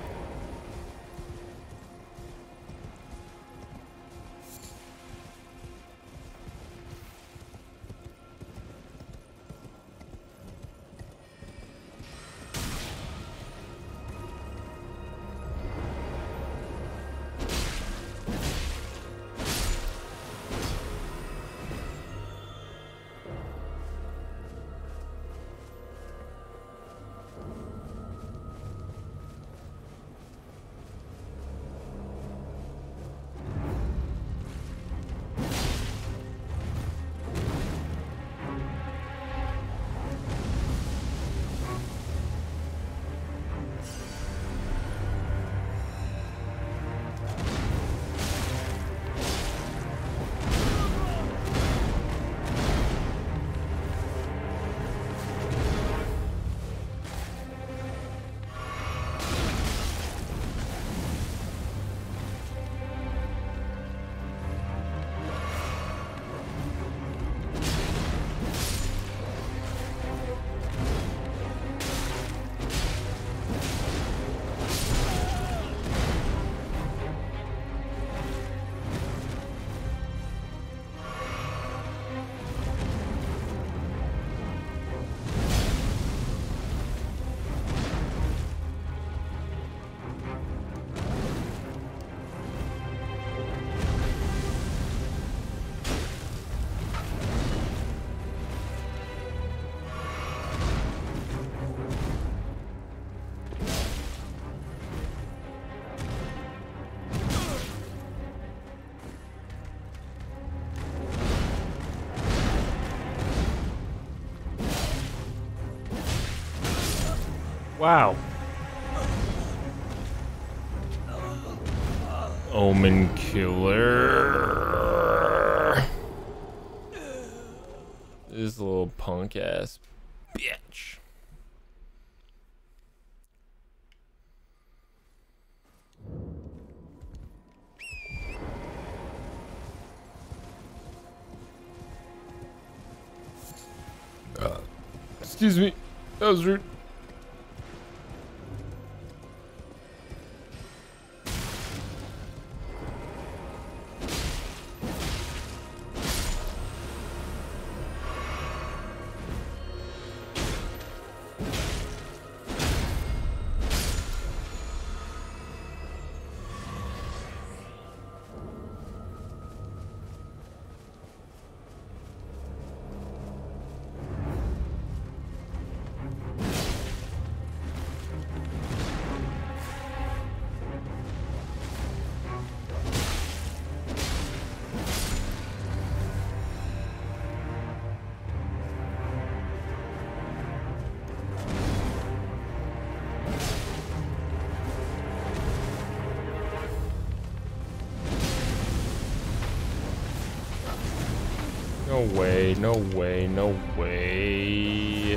S1: Wow. Omen killer. This little punk ass bitch. Excuse me. That was rude. No way, no way, no way.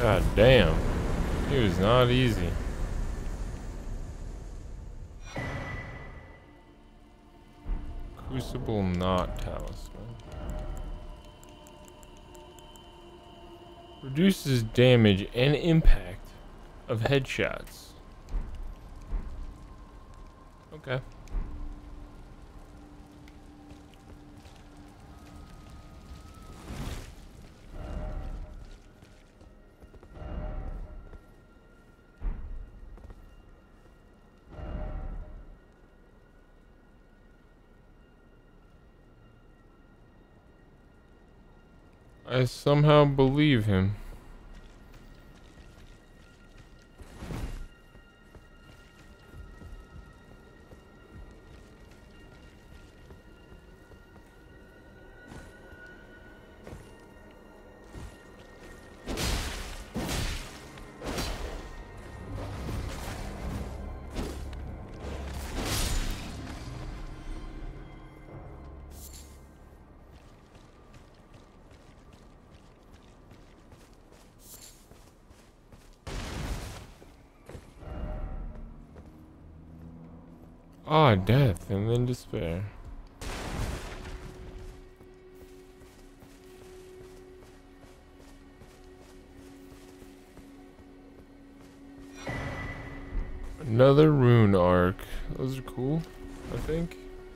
S1: God damn. He was not easy. Crucible Knot Talisman. Reduces damage and impact of headshots. Okay. I somehow believe him. Ah, death and then despair. Another rune arc. Those are cool, I think.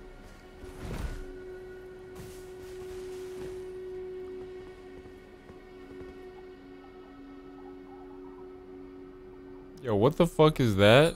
S1: Yo, what the fuck is that?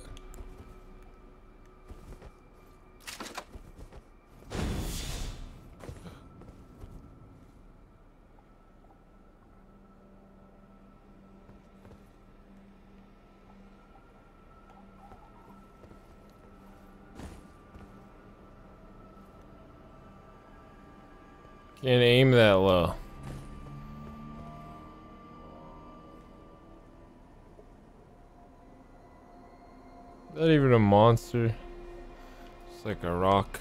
S1: Can't aim that low. Not even a monster. It's like a rock.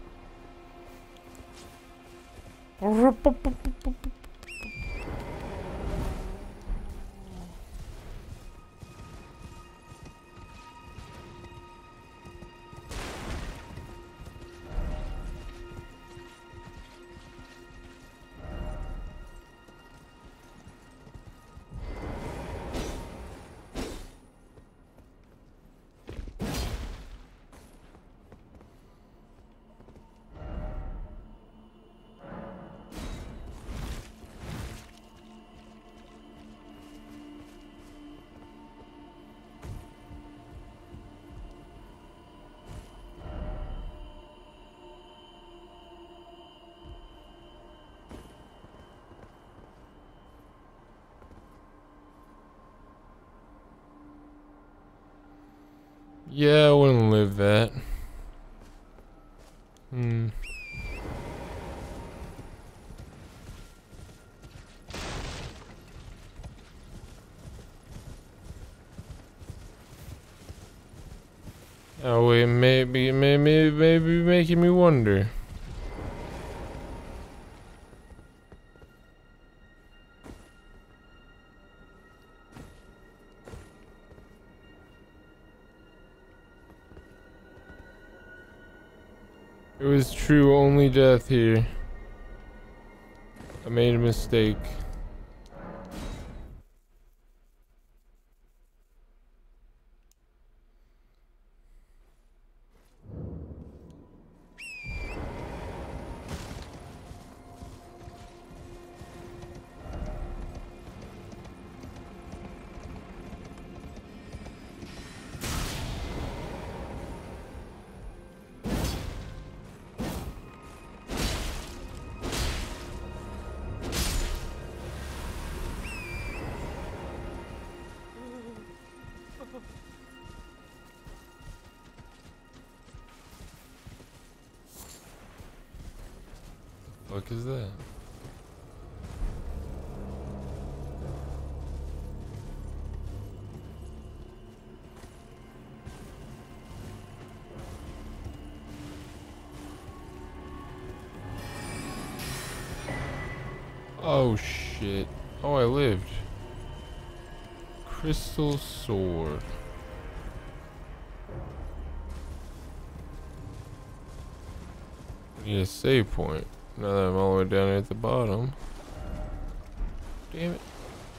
S1: Yeah, I wouldn't live that. Oh wait, maybe making me wonder. It was true, only death here. I made a mistake. What is that? Oh shit. Oh, I lived. Crystal sword. Need a save point. Now that I'm all the way down here at the bottom. Damn it.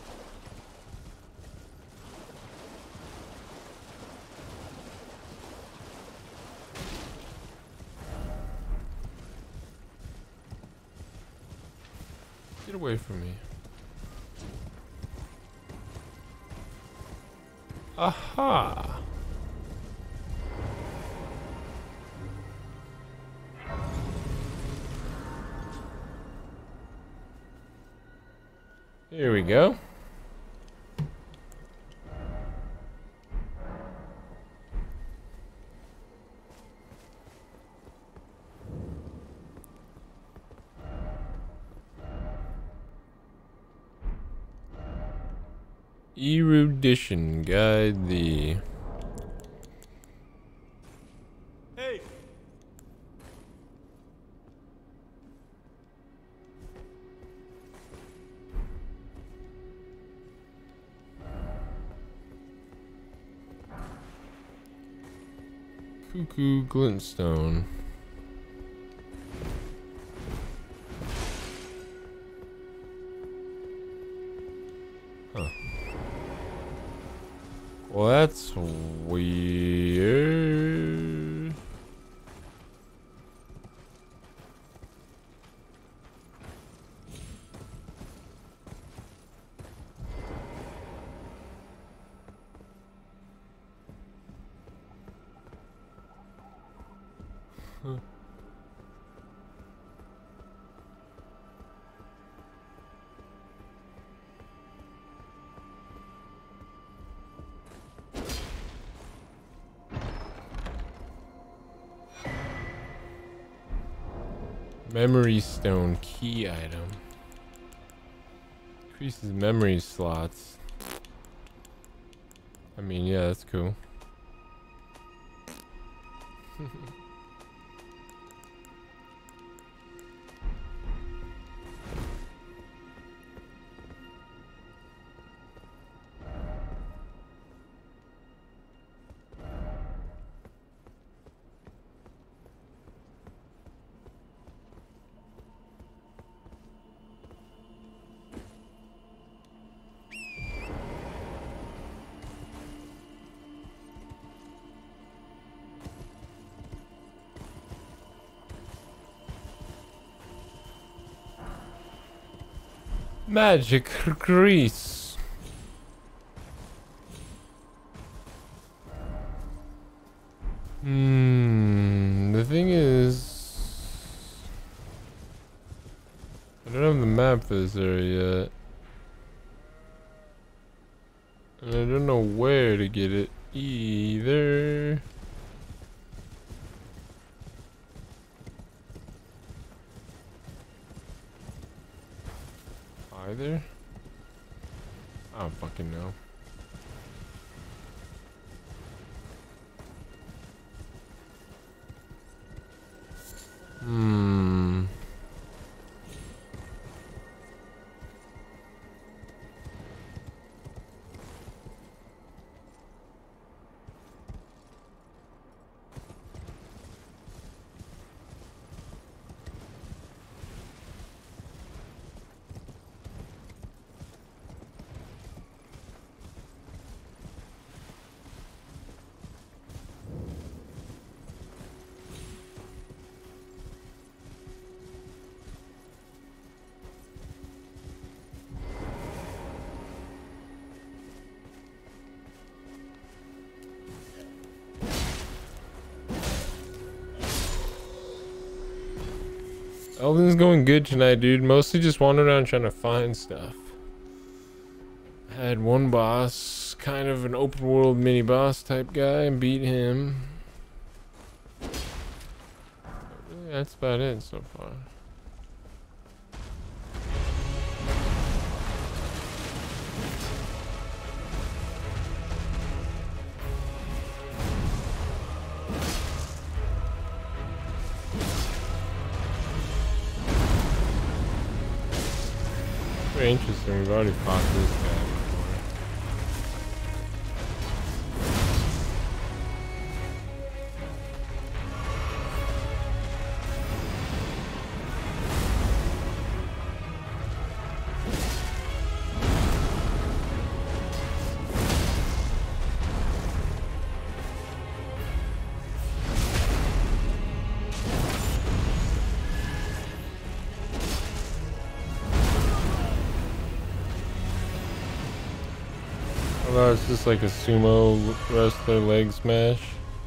S1: Get away from me. Aha! Here we go. Erudition guide thee.
S5: Hey!
S1: Cuckoo glintstone. Huh. Well, that's weird. Huh. Memory stone key item. Increases memory slots. I mean, yeah, that's cool. Magic grease. The thing is, I don't have the map for this area yet. And I don't know where to get it either. Either? I don't fucking know. Elden's going good tonight, dude. Mostly just wandering around trying to find stuff. I had one boss, kind of an open world mini boss type guy, and beat him. But really, that's about it so far. Very interesting. We've already fought this guy before. Oh, it's just like a sumo wrestler leg smash.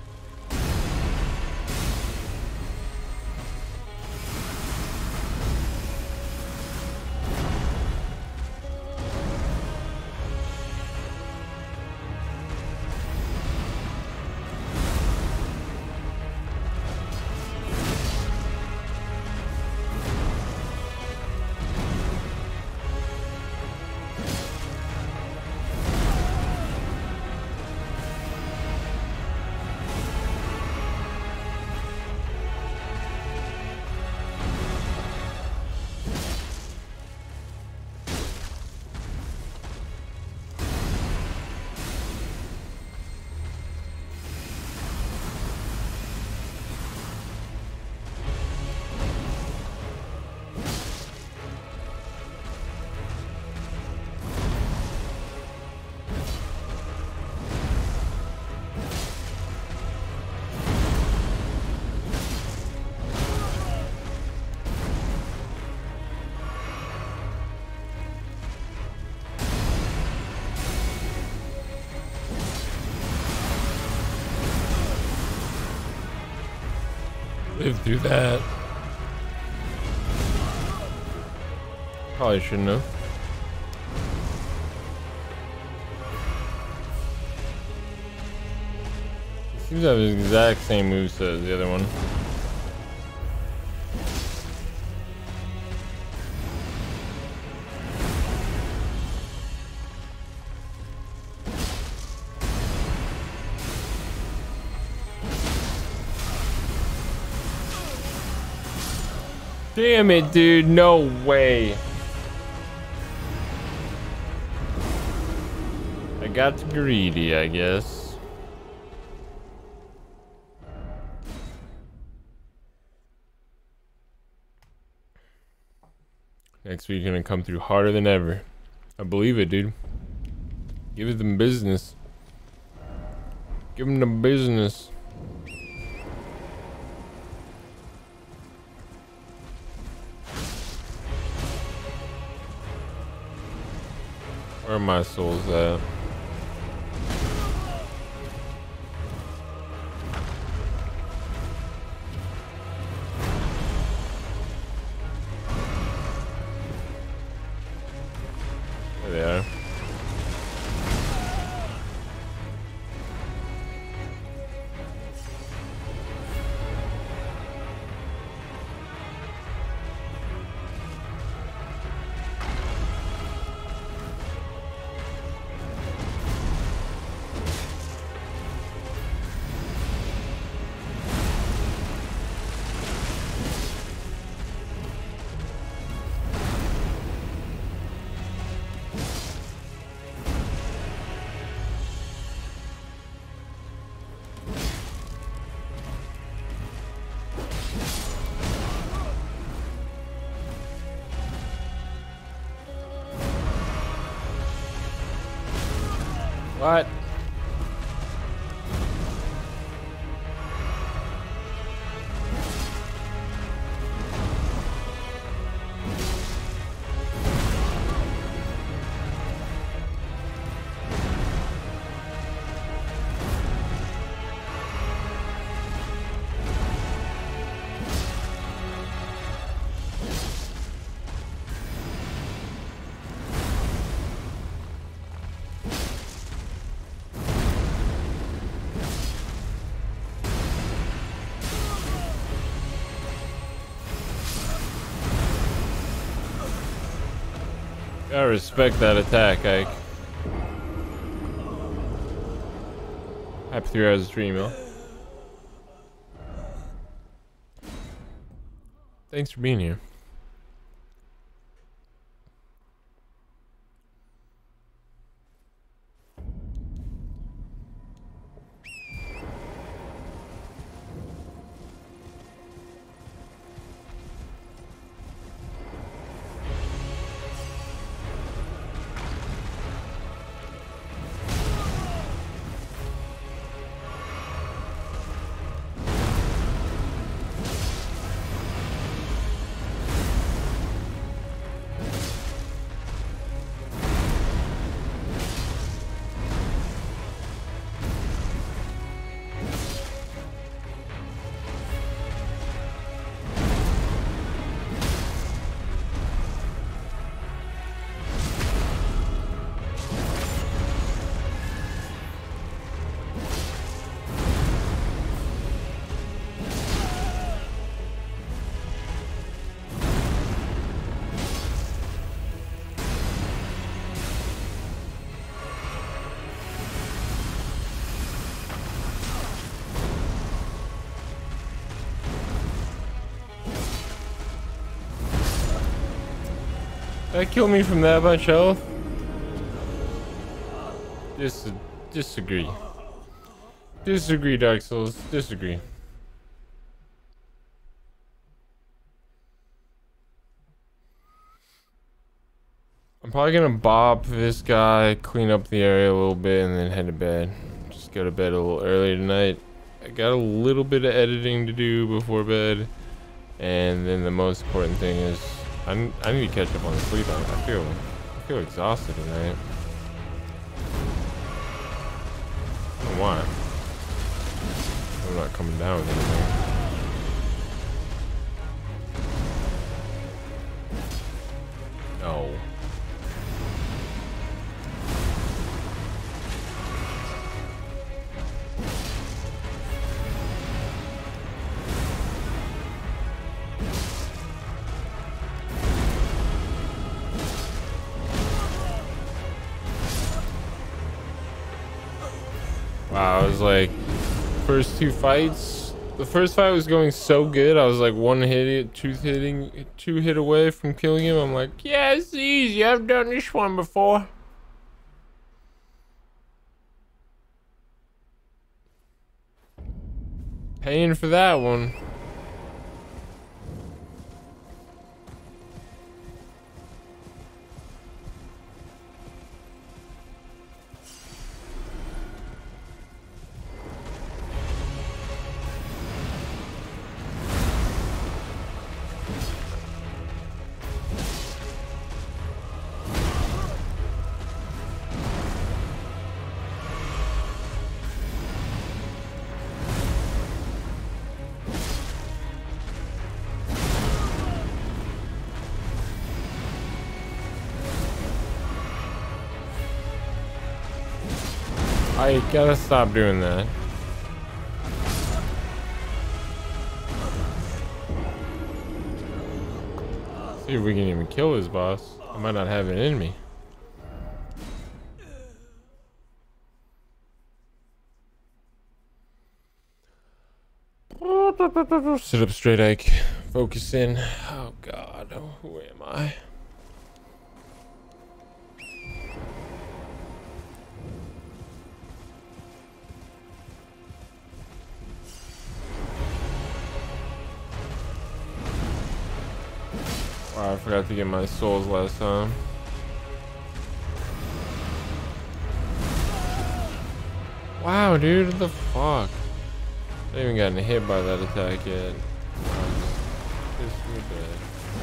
S1: Live through that. Probably shouldn't have. He seems to have the exact same moveset as the other one. Damn it, dude. No way. I got greedy, I guess. Next week gonna come through harder than ever. I believe it, dude. Give them business. Give them the business. Where are my souls at? There they are. What? I respect that attack, Ike. Happy 3 hours of stream, yo. Thanks for being here. That killed me from that much health? Disagree. Disagree, Dark Souls. Disagree. I'm probably gonna bop this guy, clean up the area a little bit, and then head to bed. Just go to bed a little early tonight. I got a little bit of editing to do before bed, and then the most important thing is I need to catch up on sleep. I feel exhausted tonight. I don't know why. I'm not coming down with anything. No. Wow, I was like, first two fights, the first fight was going so good. I was like two hit away from killing him. I'm like, yeah, it's easy. I've done this one before. Paying for that one. I gotta stop doing that. See if we can even kill this boss. I might not have it in me. Sit up straight, Ike. Focus in. Oh God, who am I? Oh, I forgot to get my souls last time. Wow, dude, what the fuck? I haven't even gotten hit by that attack yet. Just we're dead.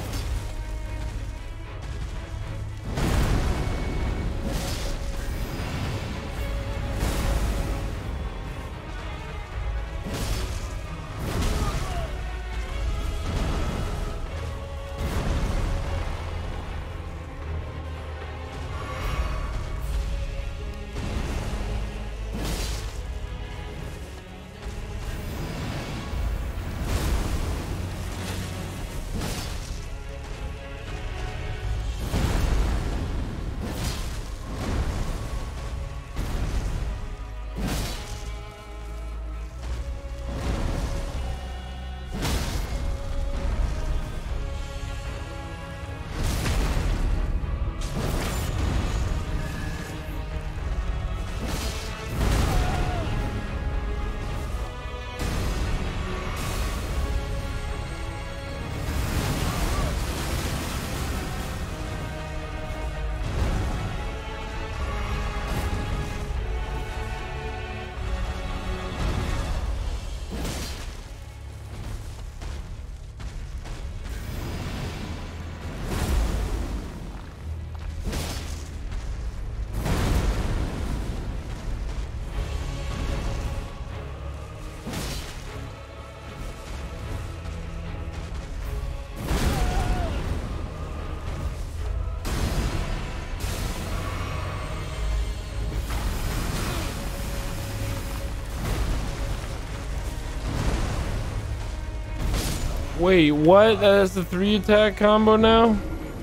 S1: Wait, what? That's the 3 attack combo now?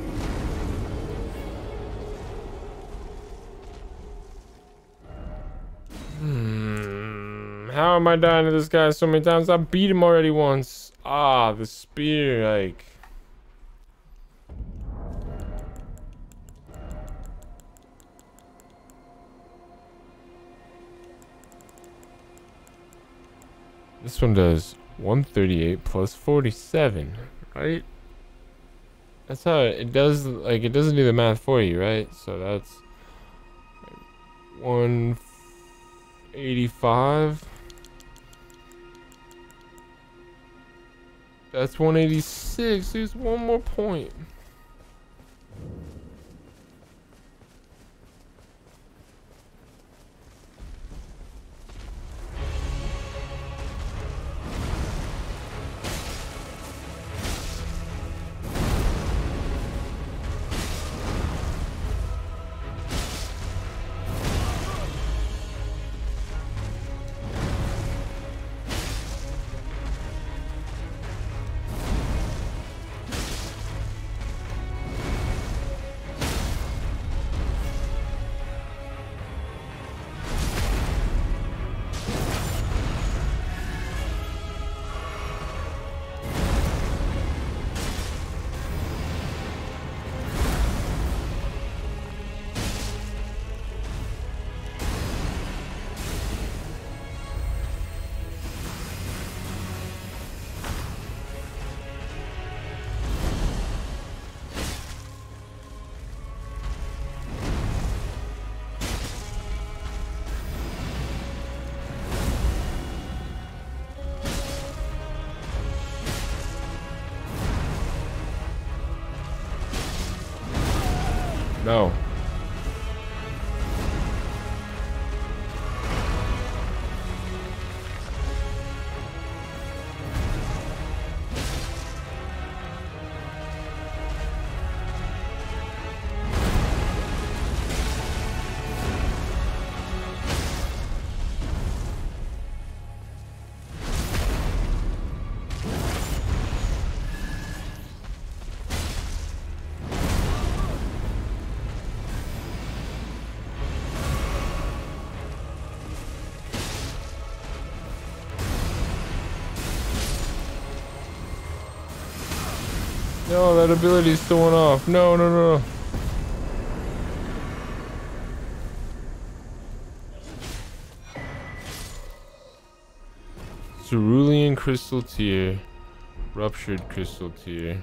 S1: How am I dying to this guy so many times? I beat him already once. Ah, the spear, like. This one does 138 plus 47, right? That's how it does, like, it doesn't do the math for you, right? So that's 185. That's 186. There's one more point. No. No, that ability's still went off. No, no, no, no. Cerulean Crystal Tear. Ruptured Crystal Tear.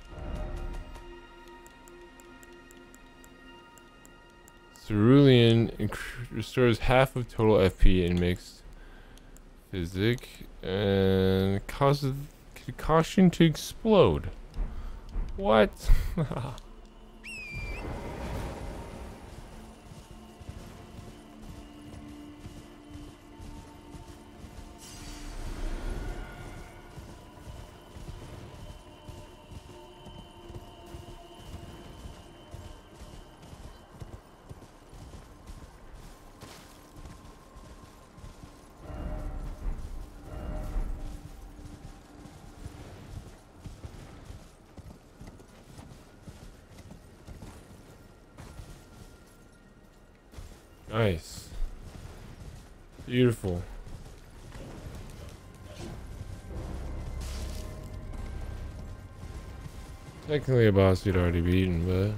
S1: Cerulean restores half of total FP in mixed physic and causes concussion to explode. What? Nice. Beautiful. Technically a boss you'd already beaten, but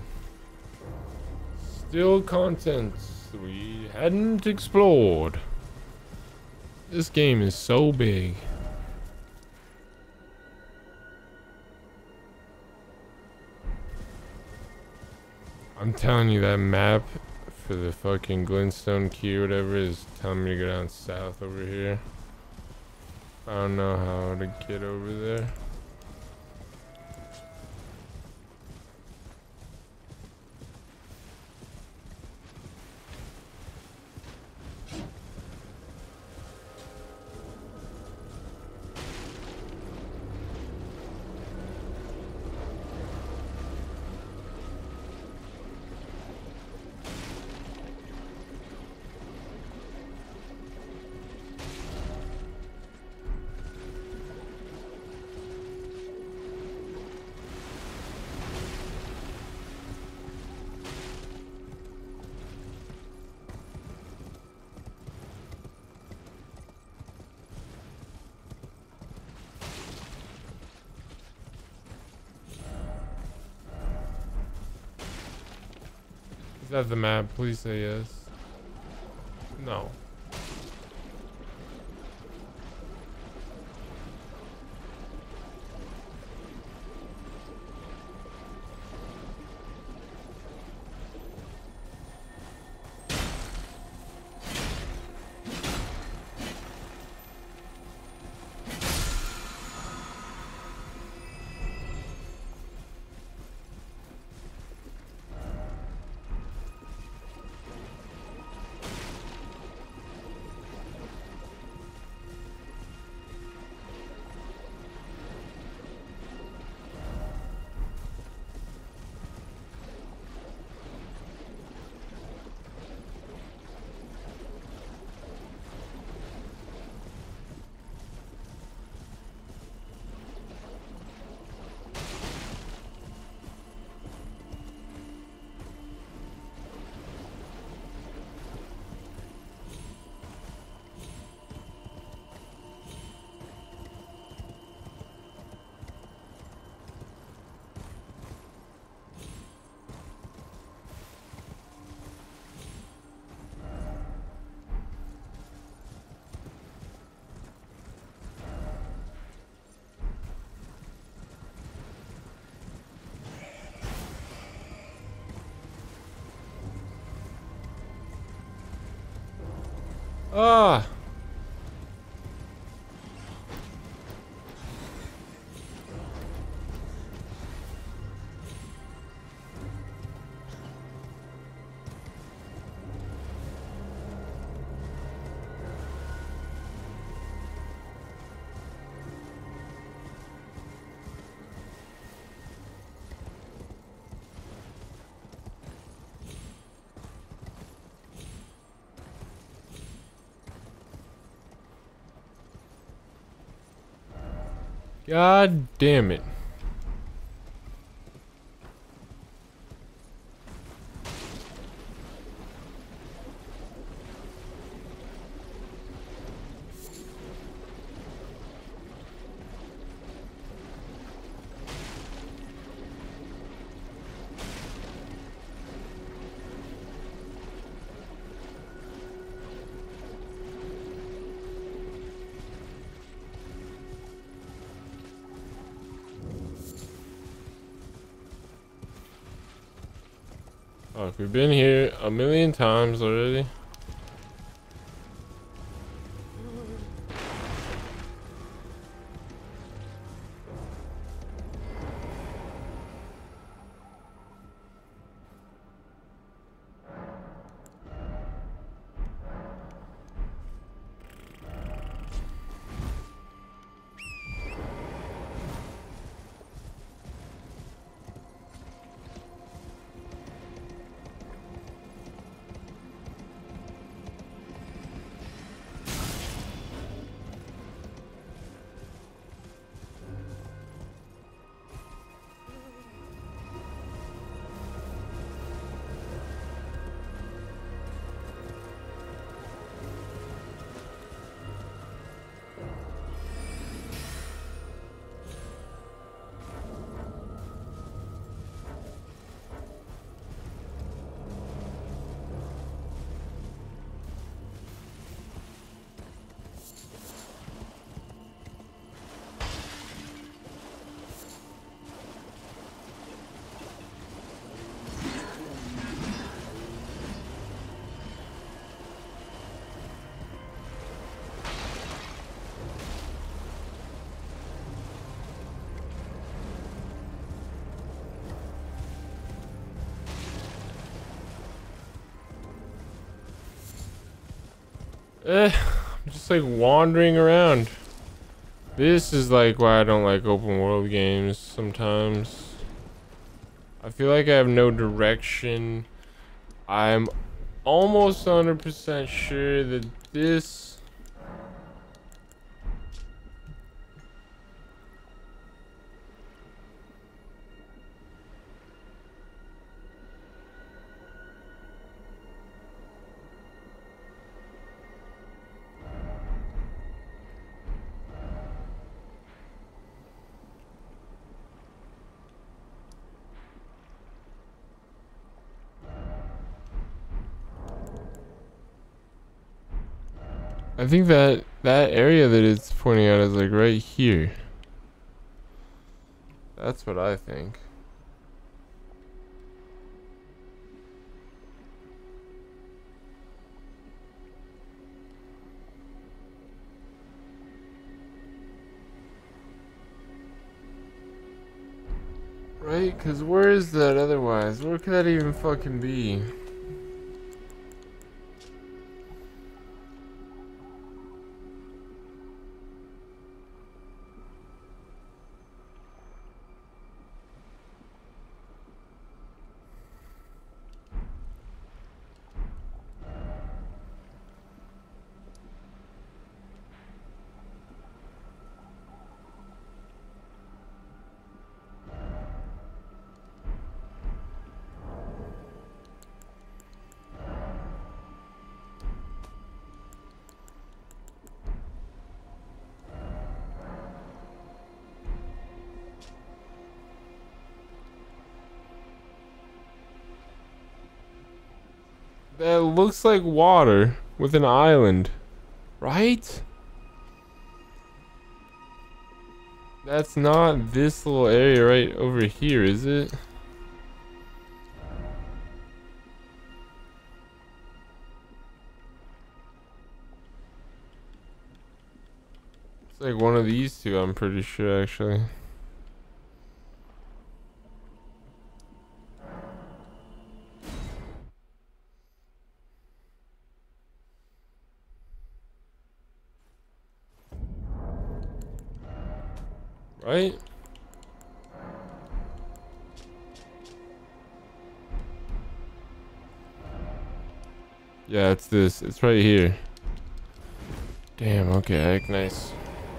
S1: still contents we hadn't explored. This game is so big. I'm telling you, that map for the fucking Glintstone key or whatever is telling me to go down south over here. I don't know how to get over there. Is that the map? Please say yes. No. Ah. God damn it. Fuck, we've been here a million times already. I'm just like wandering around. This is like why I don't like open world games sometimes. I feel like I have no direction. I'm almost 100% sure that this... I think that area that it's pointing out is like right here. That's what I think. Right? Because where is that otherwise? Where could that even fucking be? That looks like water with an island, right? That's not this little area right over here, is it? one of these two, I'm pretty sure, actually. Right? Yeah, it's this. It's right here. Damn, okay, nice.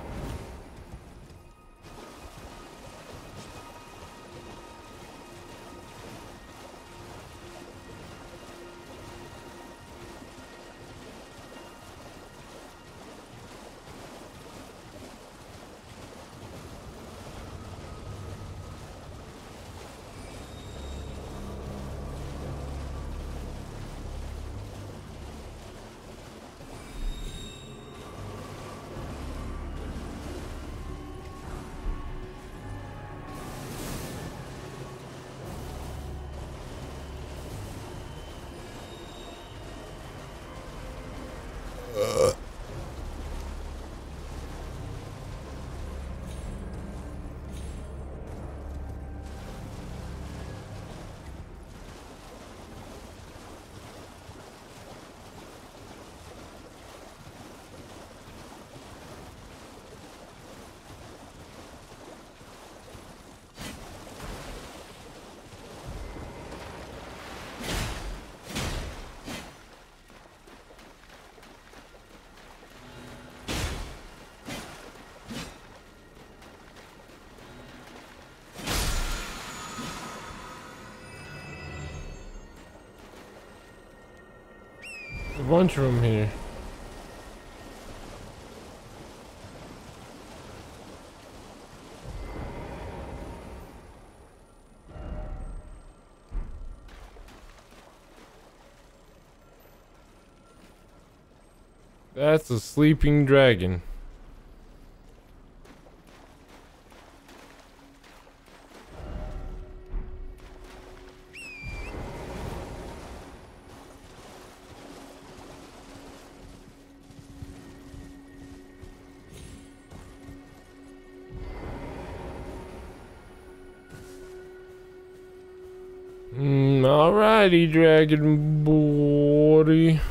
S1: A bunch of them here. That's a sleeping dragon. Alrighty, dragon boy.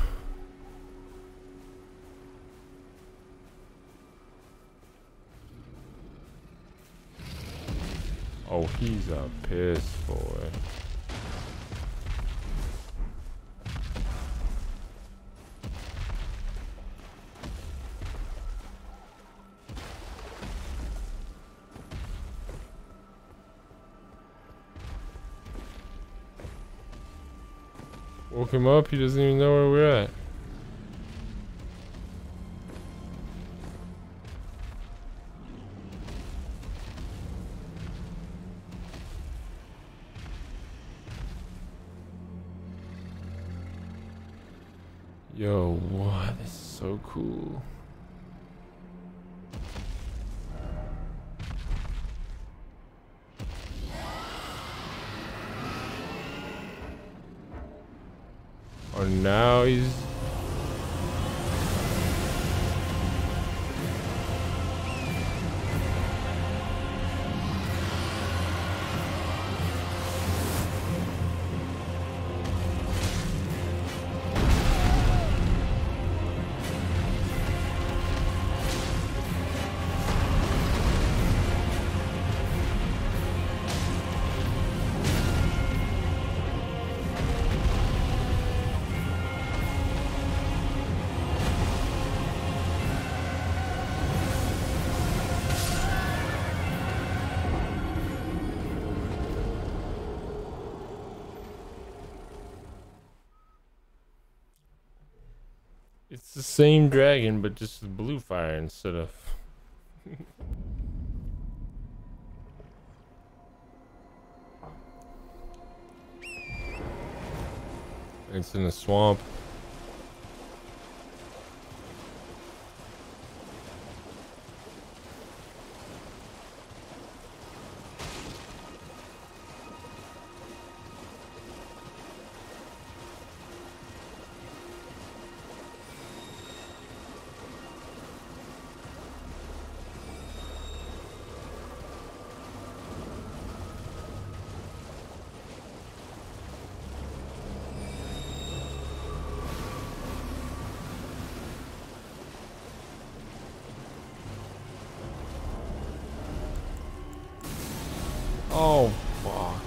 S1: Oh, he's a piss boy. Woke him up, he doesn't even know where we're at. Yo, what? This is so cool. Oh, now he's... It's the same dragon, but just with blue fire instead of... It's in a swamp. Oh, fuck.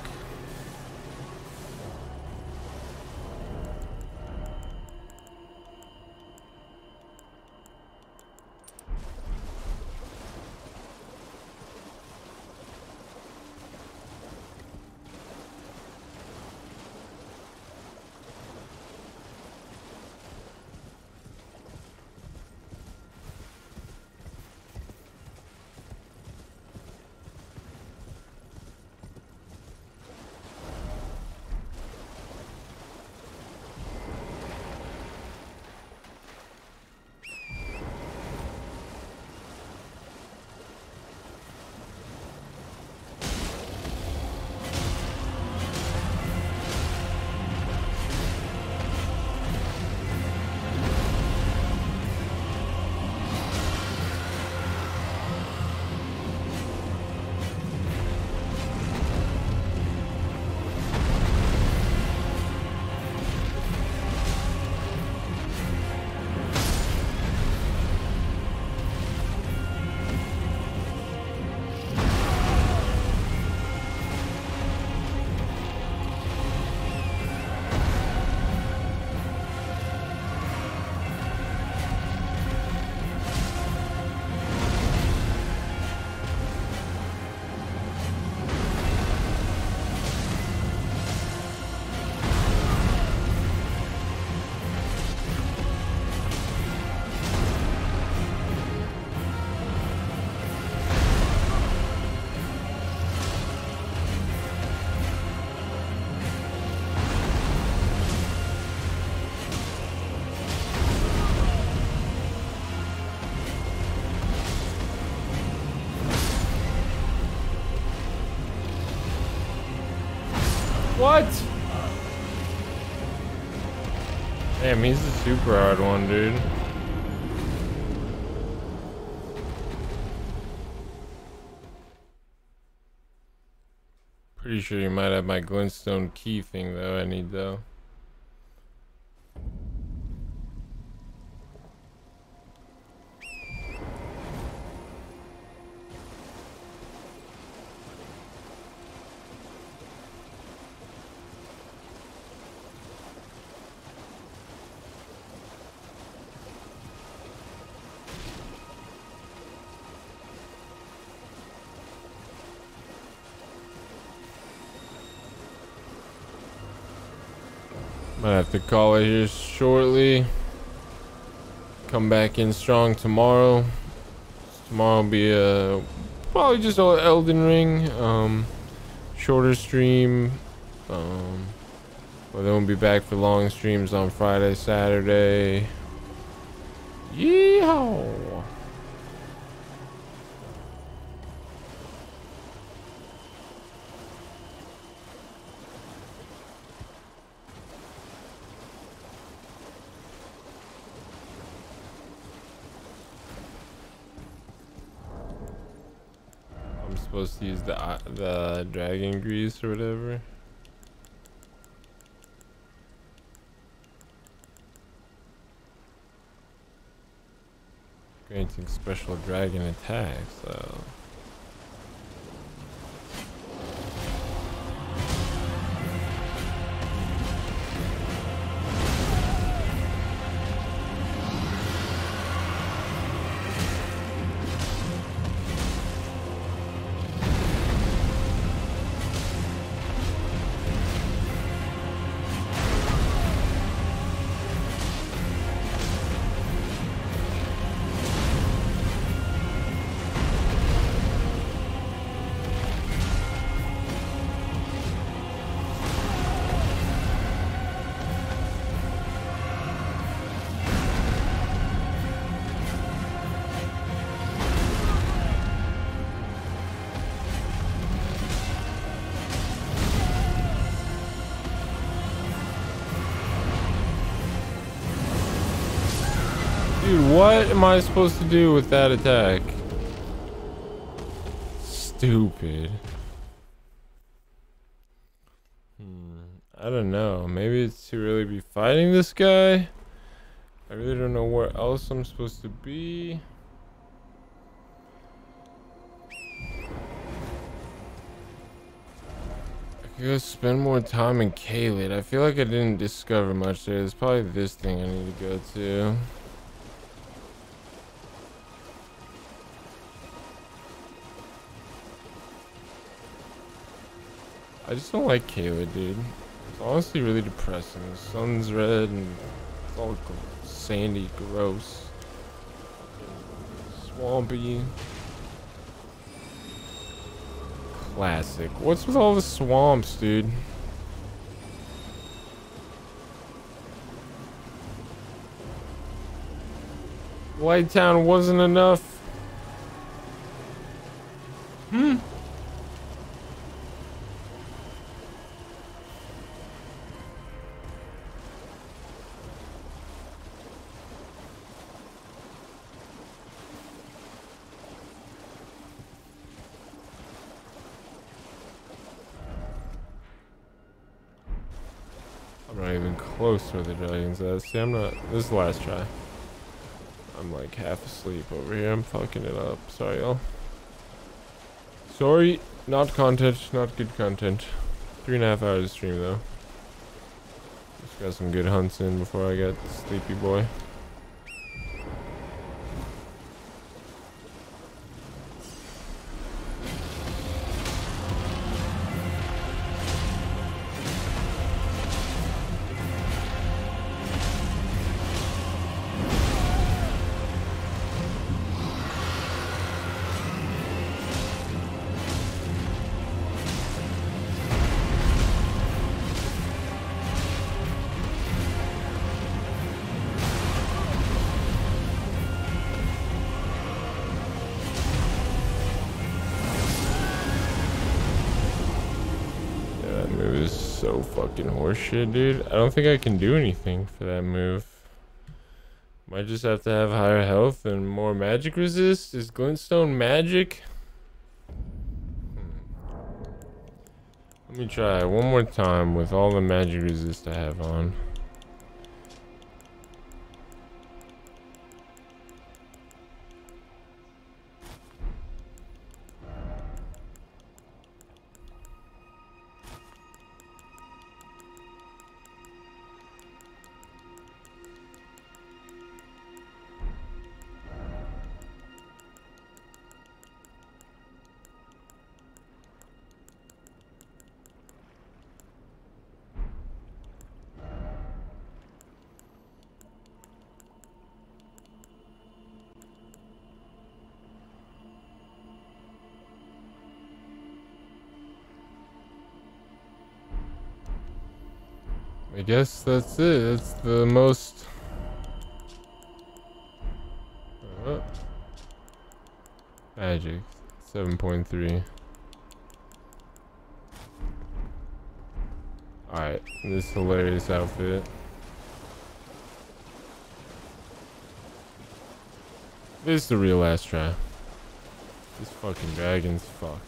S1: What? Damn, he's a super hard one, dude. Pretty sure you might have my glintstone key thing though. I need though. Might have to call it here shortly. Come back in strong tomorrow. Tomorrow will be probably just Elden Ring. Shorter stream. But then we'll be back for long streams on Friday, Saturday. Yeehaw! Supposed to use the dragon grease or whatever. Granting special dragon attacks though. Dude, what am I supposed to do with that attack? Stupid. I don't know. Maybe it's to really be fighting this guy. I really don't know where else I'm supposed to be. I gotta spend more time in Caelid. I feel like I didn't discover much there. There's probably this thing I need to go to. I just don't like Caelid, dude. It's honestly really depressing. The sun's red and it's all sandy, gross, swampy. Classic. What's with all the swamps, dude? Light Town wasn't enough. I'm not even close to where the dragon's at. See, I'm not. This is the last try. I'm like half asleep over here. I'm fucking it up. Sorry, y'all. Sorry. Not content. Not good content. 3.5 hours of stream, though. Just got some good hunts in before I get sleepy boy. So fucking horseshit, dude. I don't think I can do anything for that move. Might just have to have higher health and more magic resist. Is Glintstone magic? Let me try one more time with all the magic resist I have on. I guess that's it. It's the most... Magic. 7.3. Alright, this hilarious outfit. This is the real last try. This fucking dragon's fucked.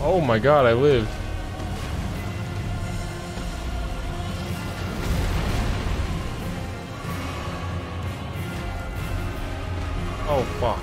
S1: Oh my god, I lived. Oh fuck.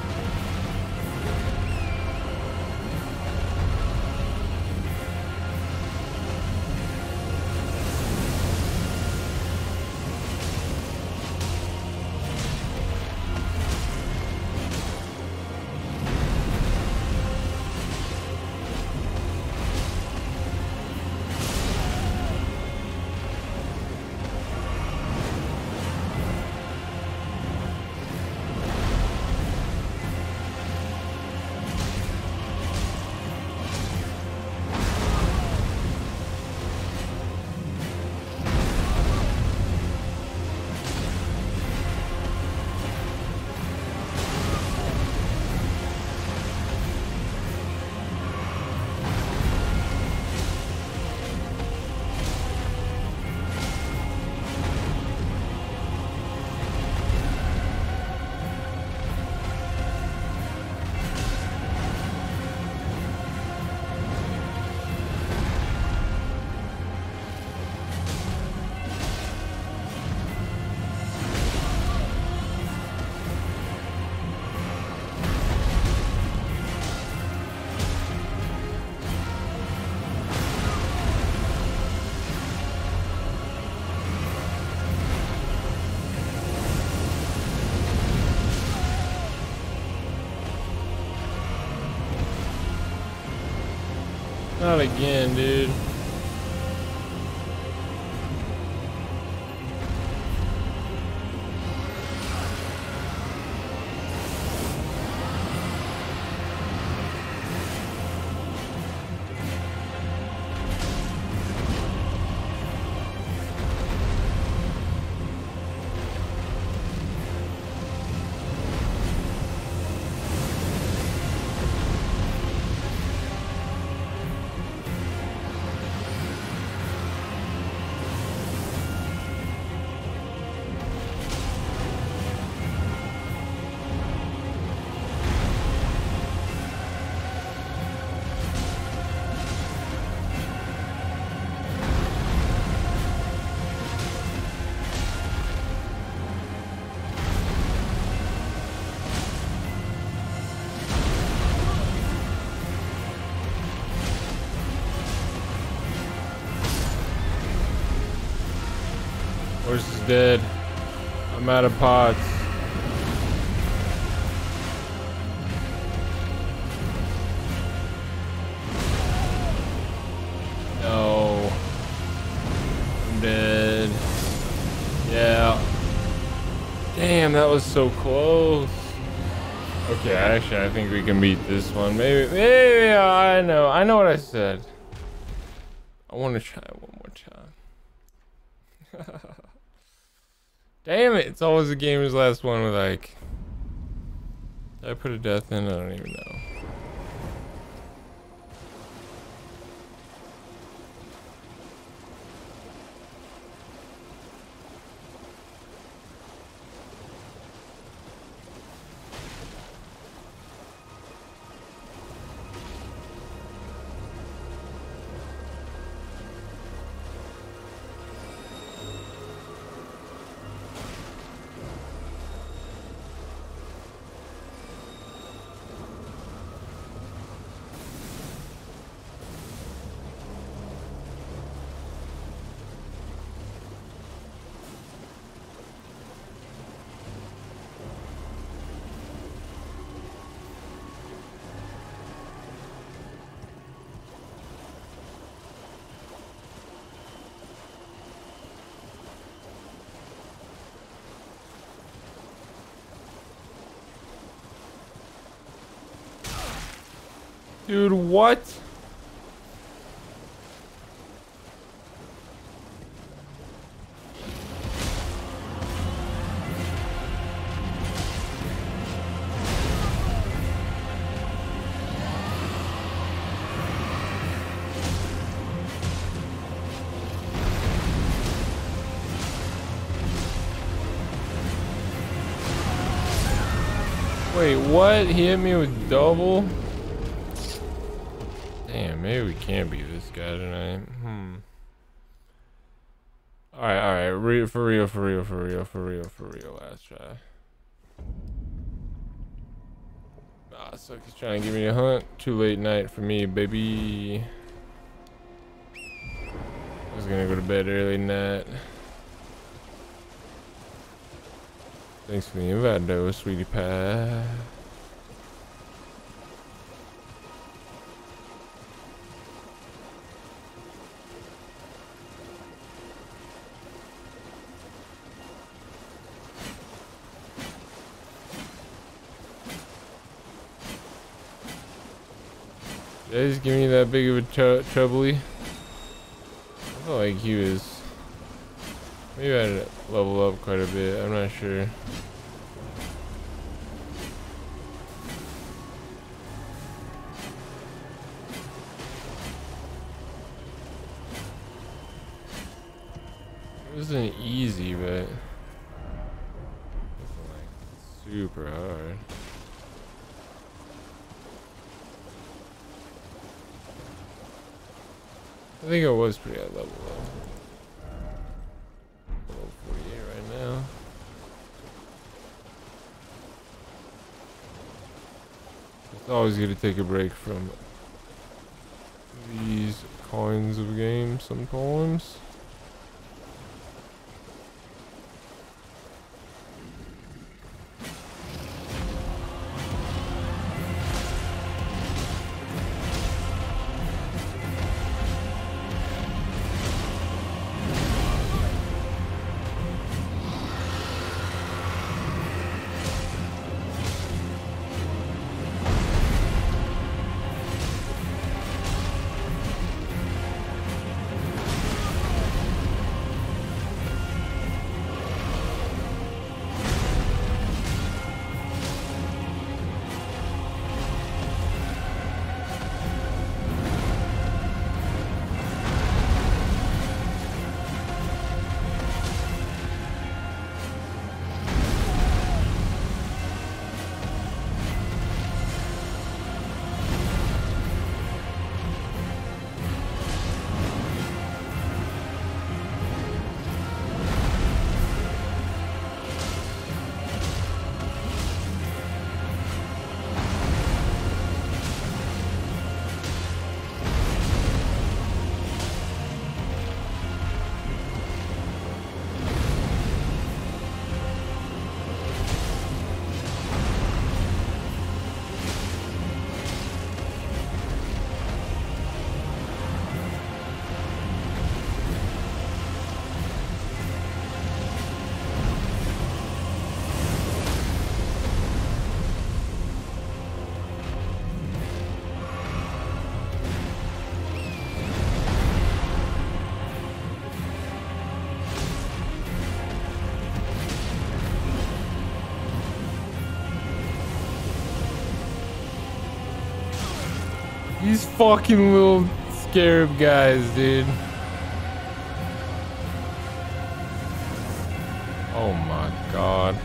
S1: Not again, dude. Horse is dead. I'm out of pots. No. I'm dead. Yeah. Damn, that was so close. Okay, actually, I think we can beat this one. Maybe, I know what I said. I want to try it one more time. Damn it, it's always the gamer's last one with like... Did I put a death in? I don't even know. Dude, what? Wait, what? He hit me with double? Damn, maybe we can't beat this guy tonight. Alright. For real. Last try. Ah, so he's trying to give me a hunt. Too late night for me, baby. I was gonna go to bed early tonight. Thanks for the invite, though, sweetie pie. Did I just give me that big of a troubly? I felt like he was. Maybe I had to level up quite a bit. I'm not sure. It wasn't easy, but it wasn't like super hard. I think I was pretty high level though. Level 48 right now. It's always good to take a break from these kinds of games sometimes. These fucking little scarab guys, dude. Oh my god.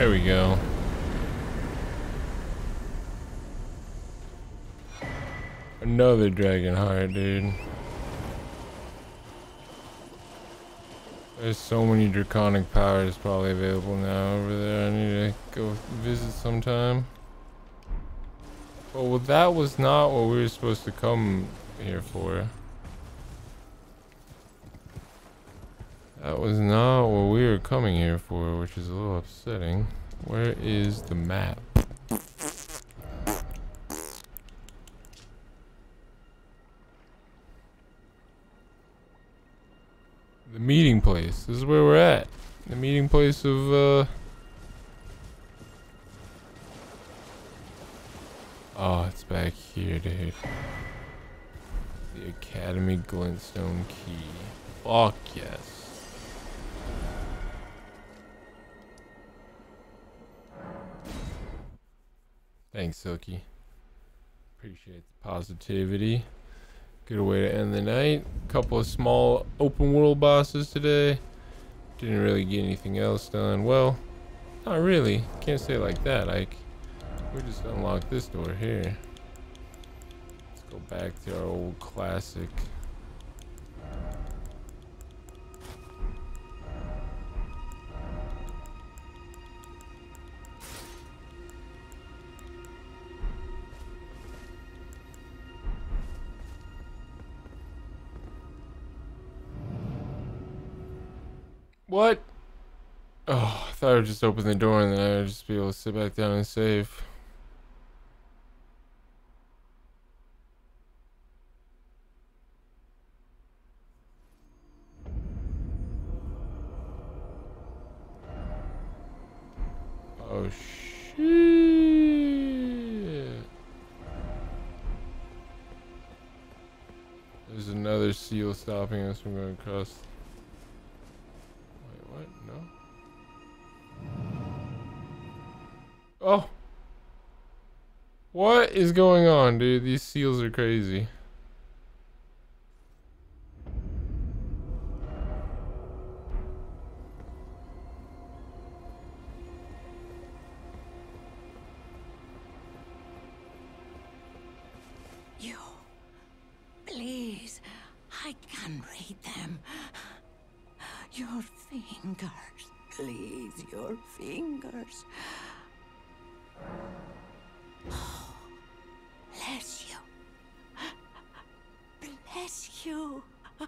S1: There we go. Another dragon heart, dude. There's so many draconic powers probably available now over there. I need to go visit sometime. Oh, well, that was not what we were supposed to come here for. That was not what we were coming here for, which is a little upsetting. Where is the map? The meeting place. This is where we're at. The meeting place of, oh, it's back here, dude. The Academy Glintstone Key. Fuck yes. Thanks, Silky. Appreciate the positivity. Good way to end the night. Couple of small open world bosses today. Didn't really get anything else done. Well, not really. Can't say it like that. Like, we just unlocked this door here. Let's go back to our old classic. What? Oh, I thought I would just open the door and then I would just be able to sit back down and save. Oh, shit. There's another seal stopping us from going across. What? No. Oh. What is going on, dude? These seals are crazy.
S2: You. Please. I can read them. Your fingers, please, your fingers. Oh, bless you. Bless you.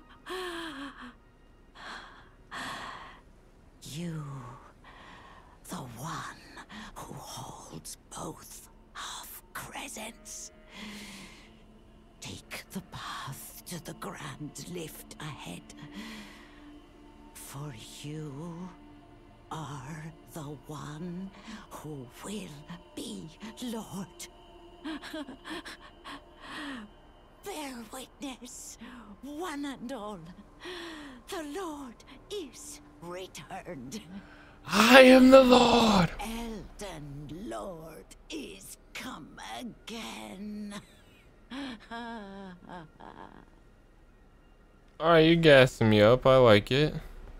S2: You, the one who holds both half crescents. Take the path to the grand lift ahead. For you are the one who will be Lord. Bear witness, one and all. The Lord is returned.
S1: I am the Lord.
S2: Elden Lord is come again.
S1: Alright, you're gassing me up. I like it.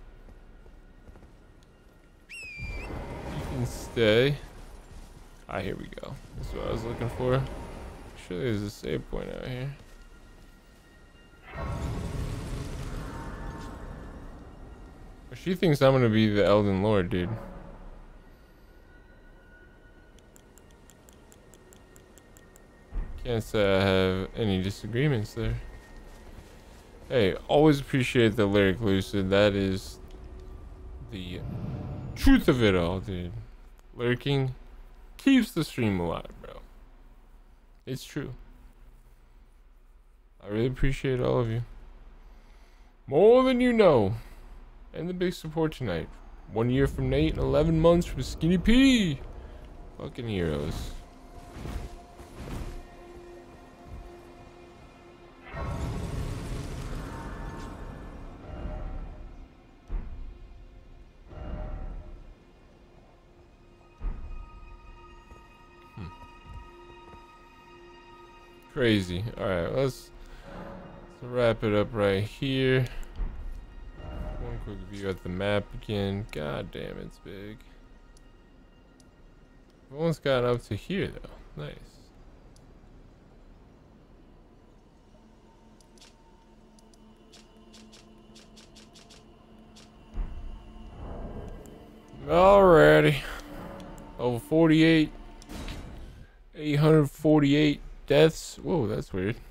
S1: Stay. Ah, here we go. That's what I was looking for. Surely there's a save point out here. She thinks I'm gonna be the Elden Lord, dude. Can't say I have any disagreements there. Hey, always appreciate the lyric, Lucid. That is the truth of it all, dude. Lurking keeps the stream alive, bro. It's true. I really appreciate all of you. More than you know. And the big support tonight. 1 year from Nate and 11 months from Skinny P. Fucking heroes. Crazy. Alright, let's wrap it up right here. One quick view at the map again. God damn, it's big. I've almost gotten up to here though. Nice. Alrighty. Over 48. 848 deaths. Whoa, that's weird.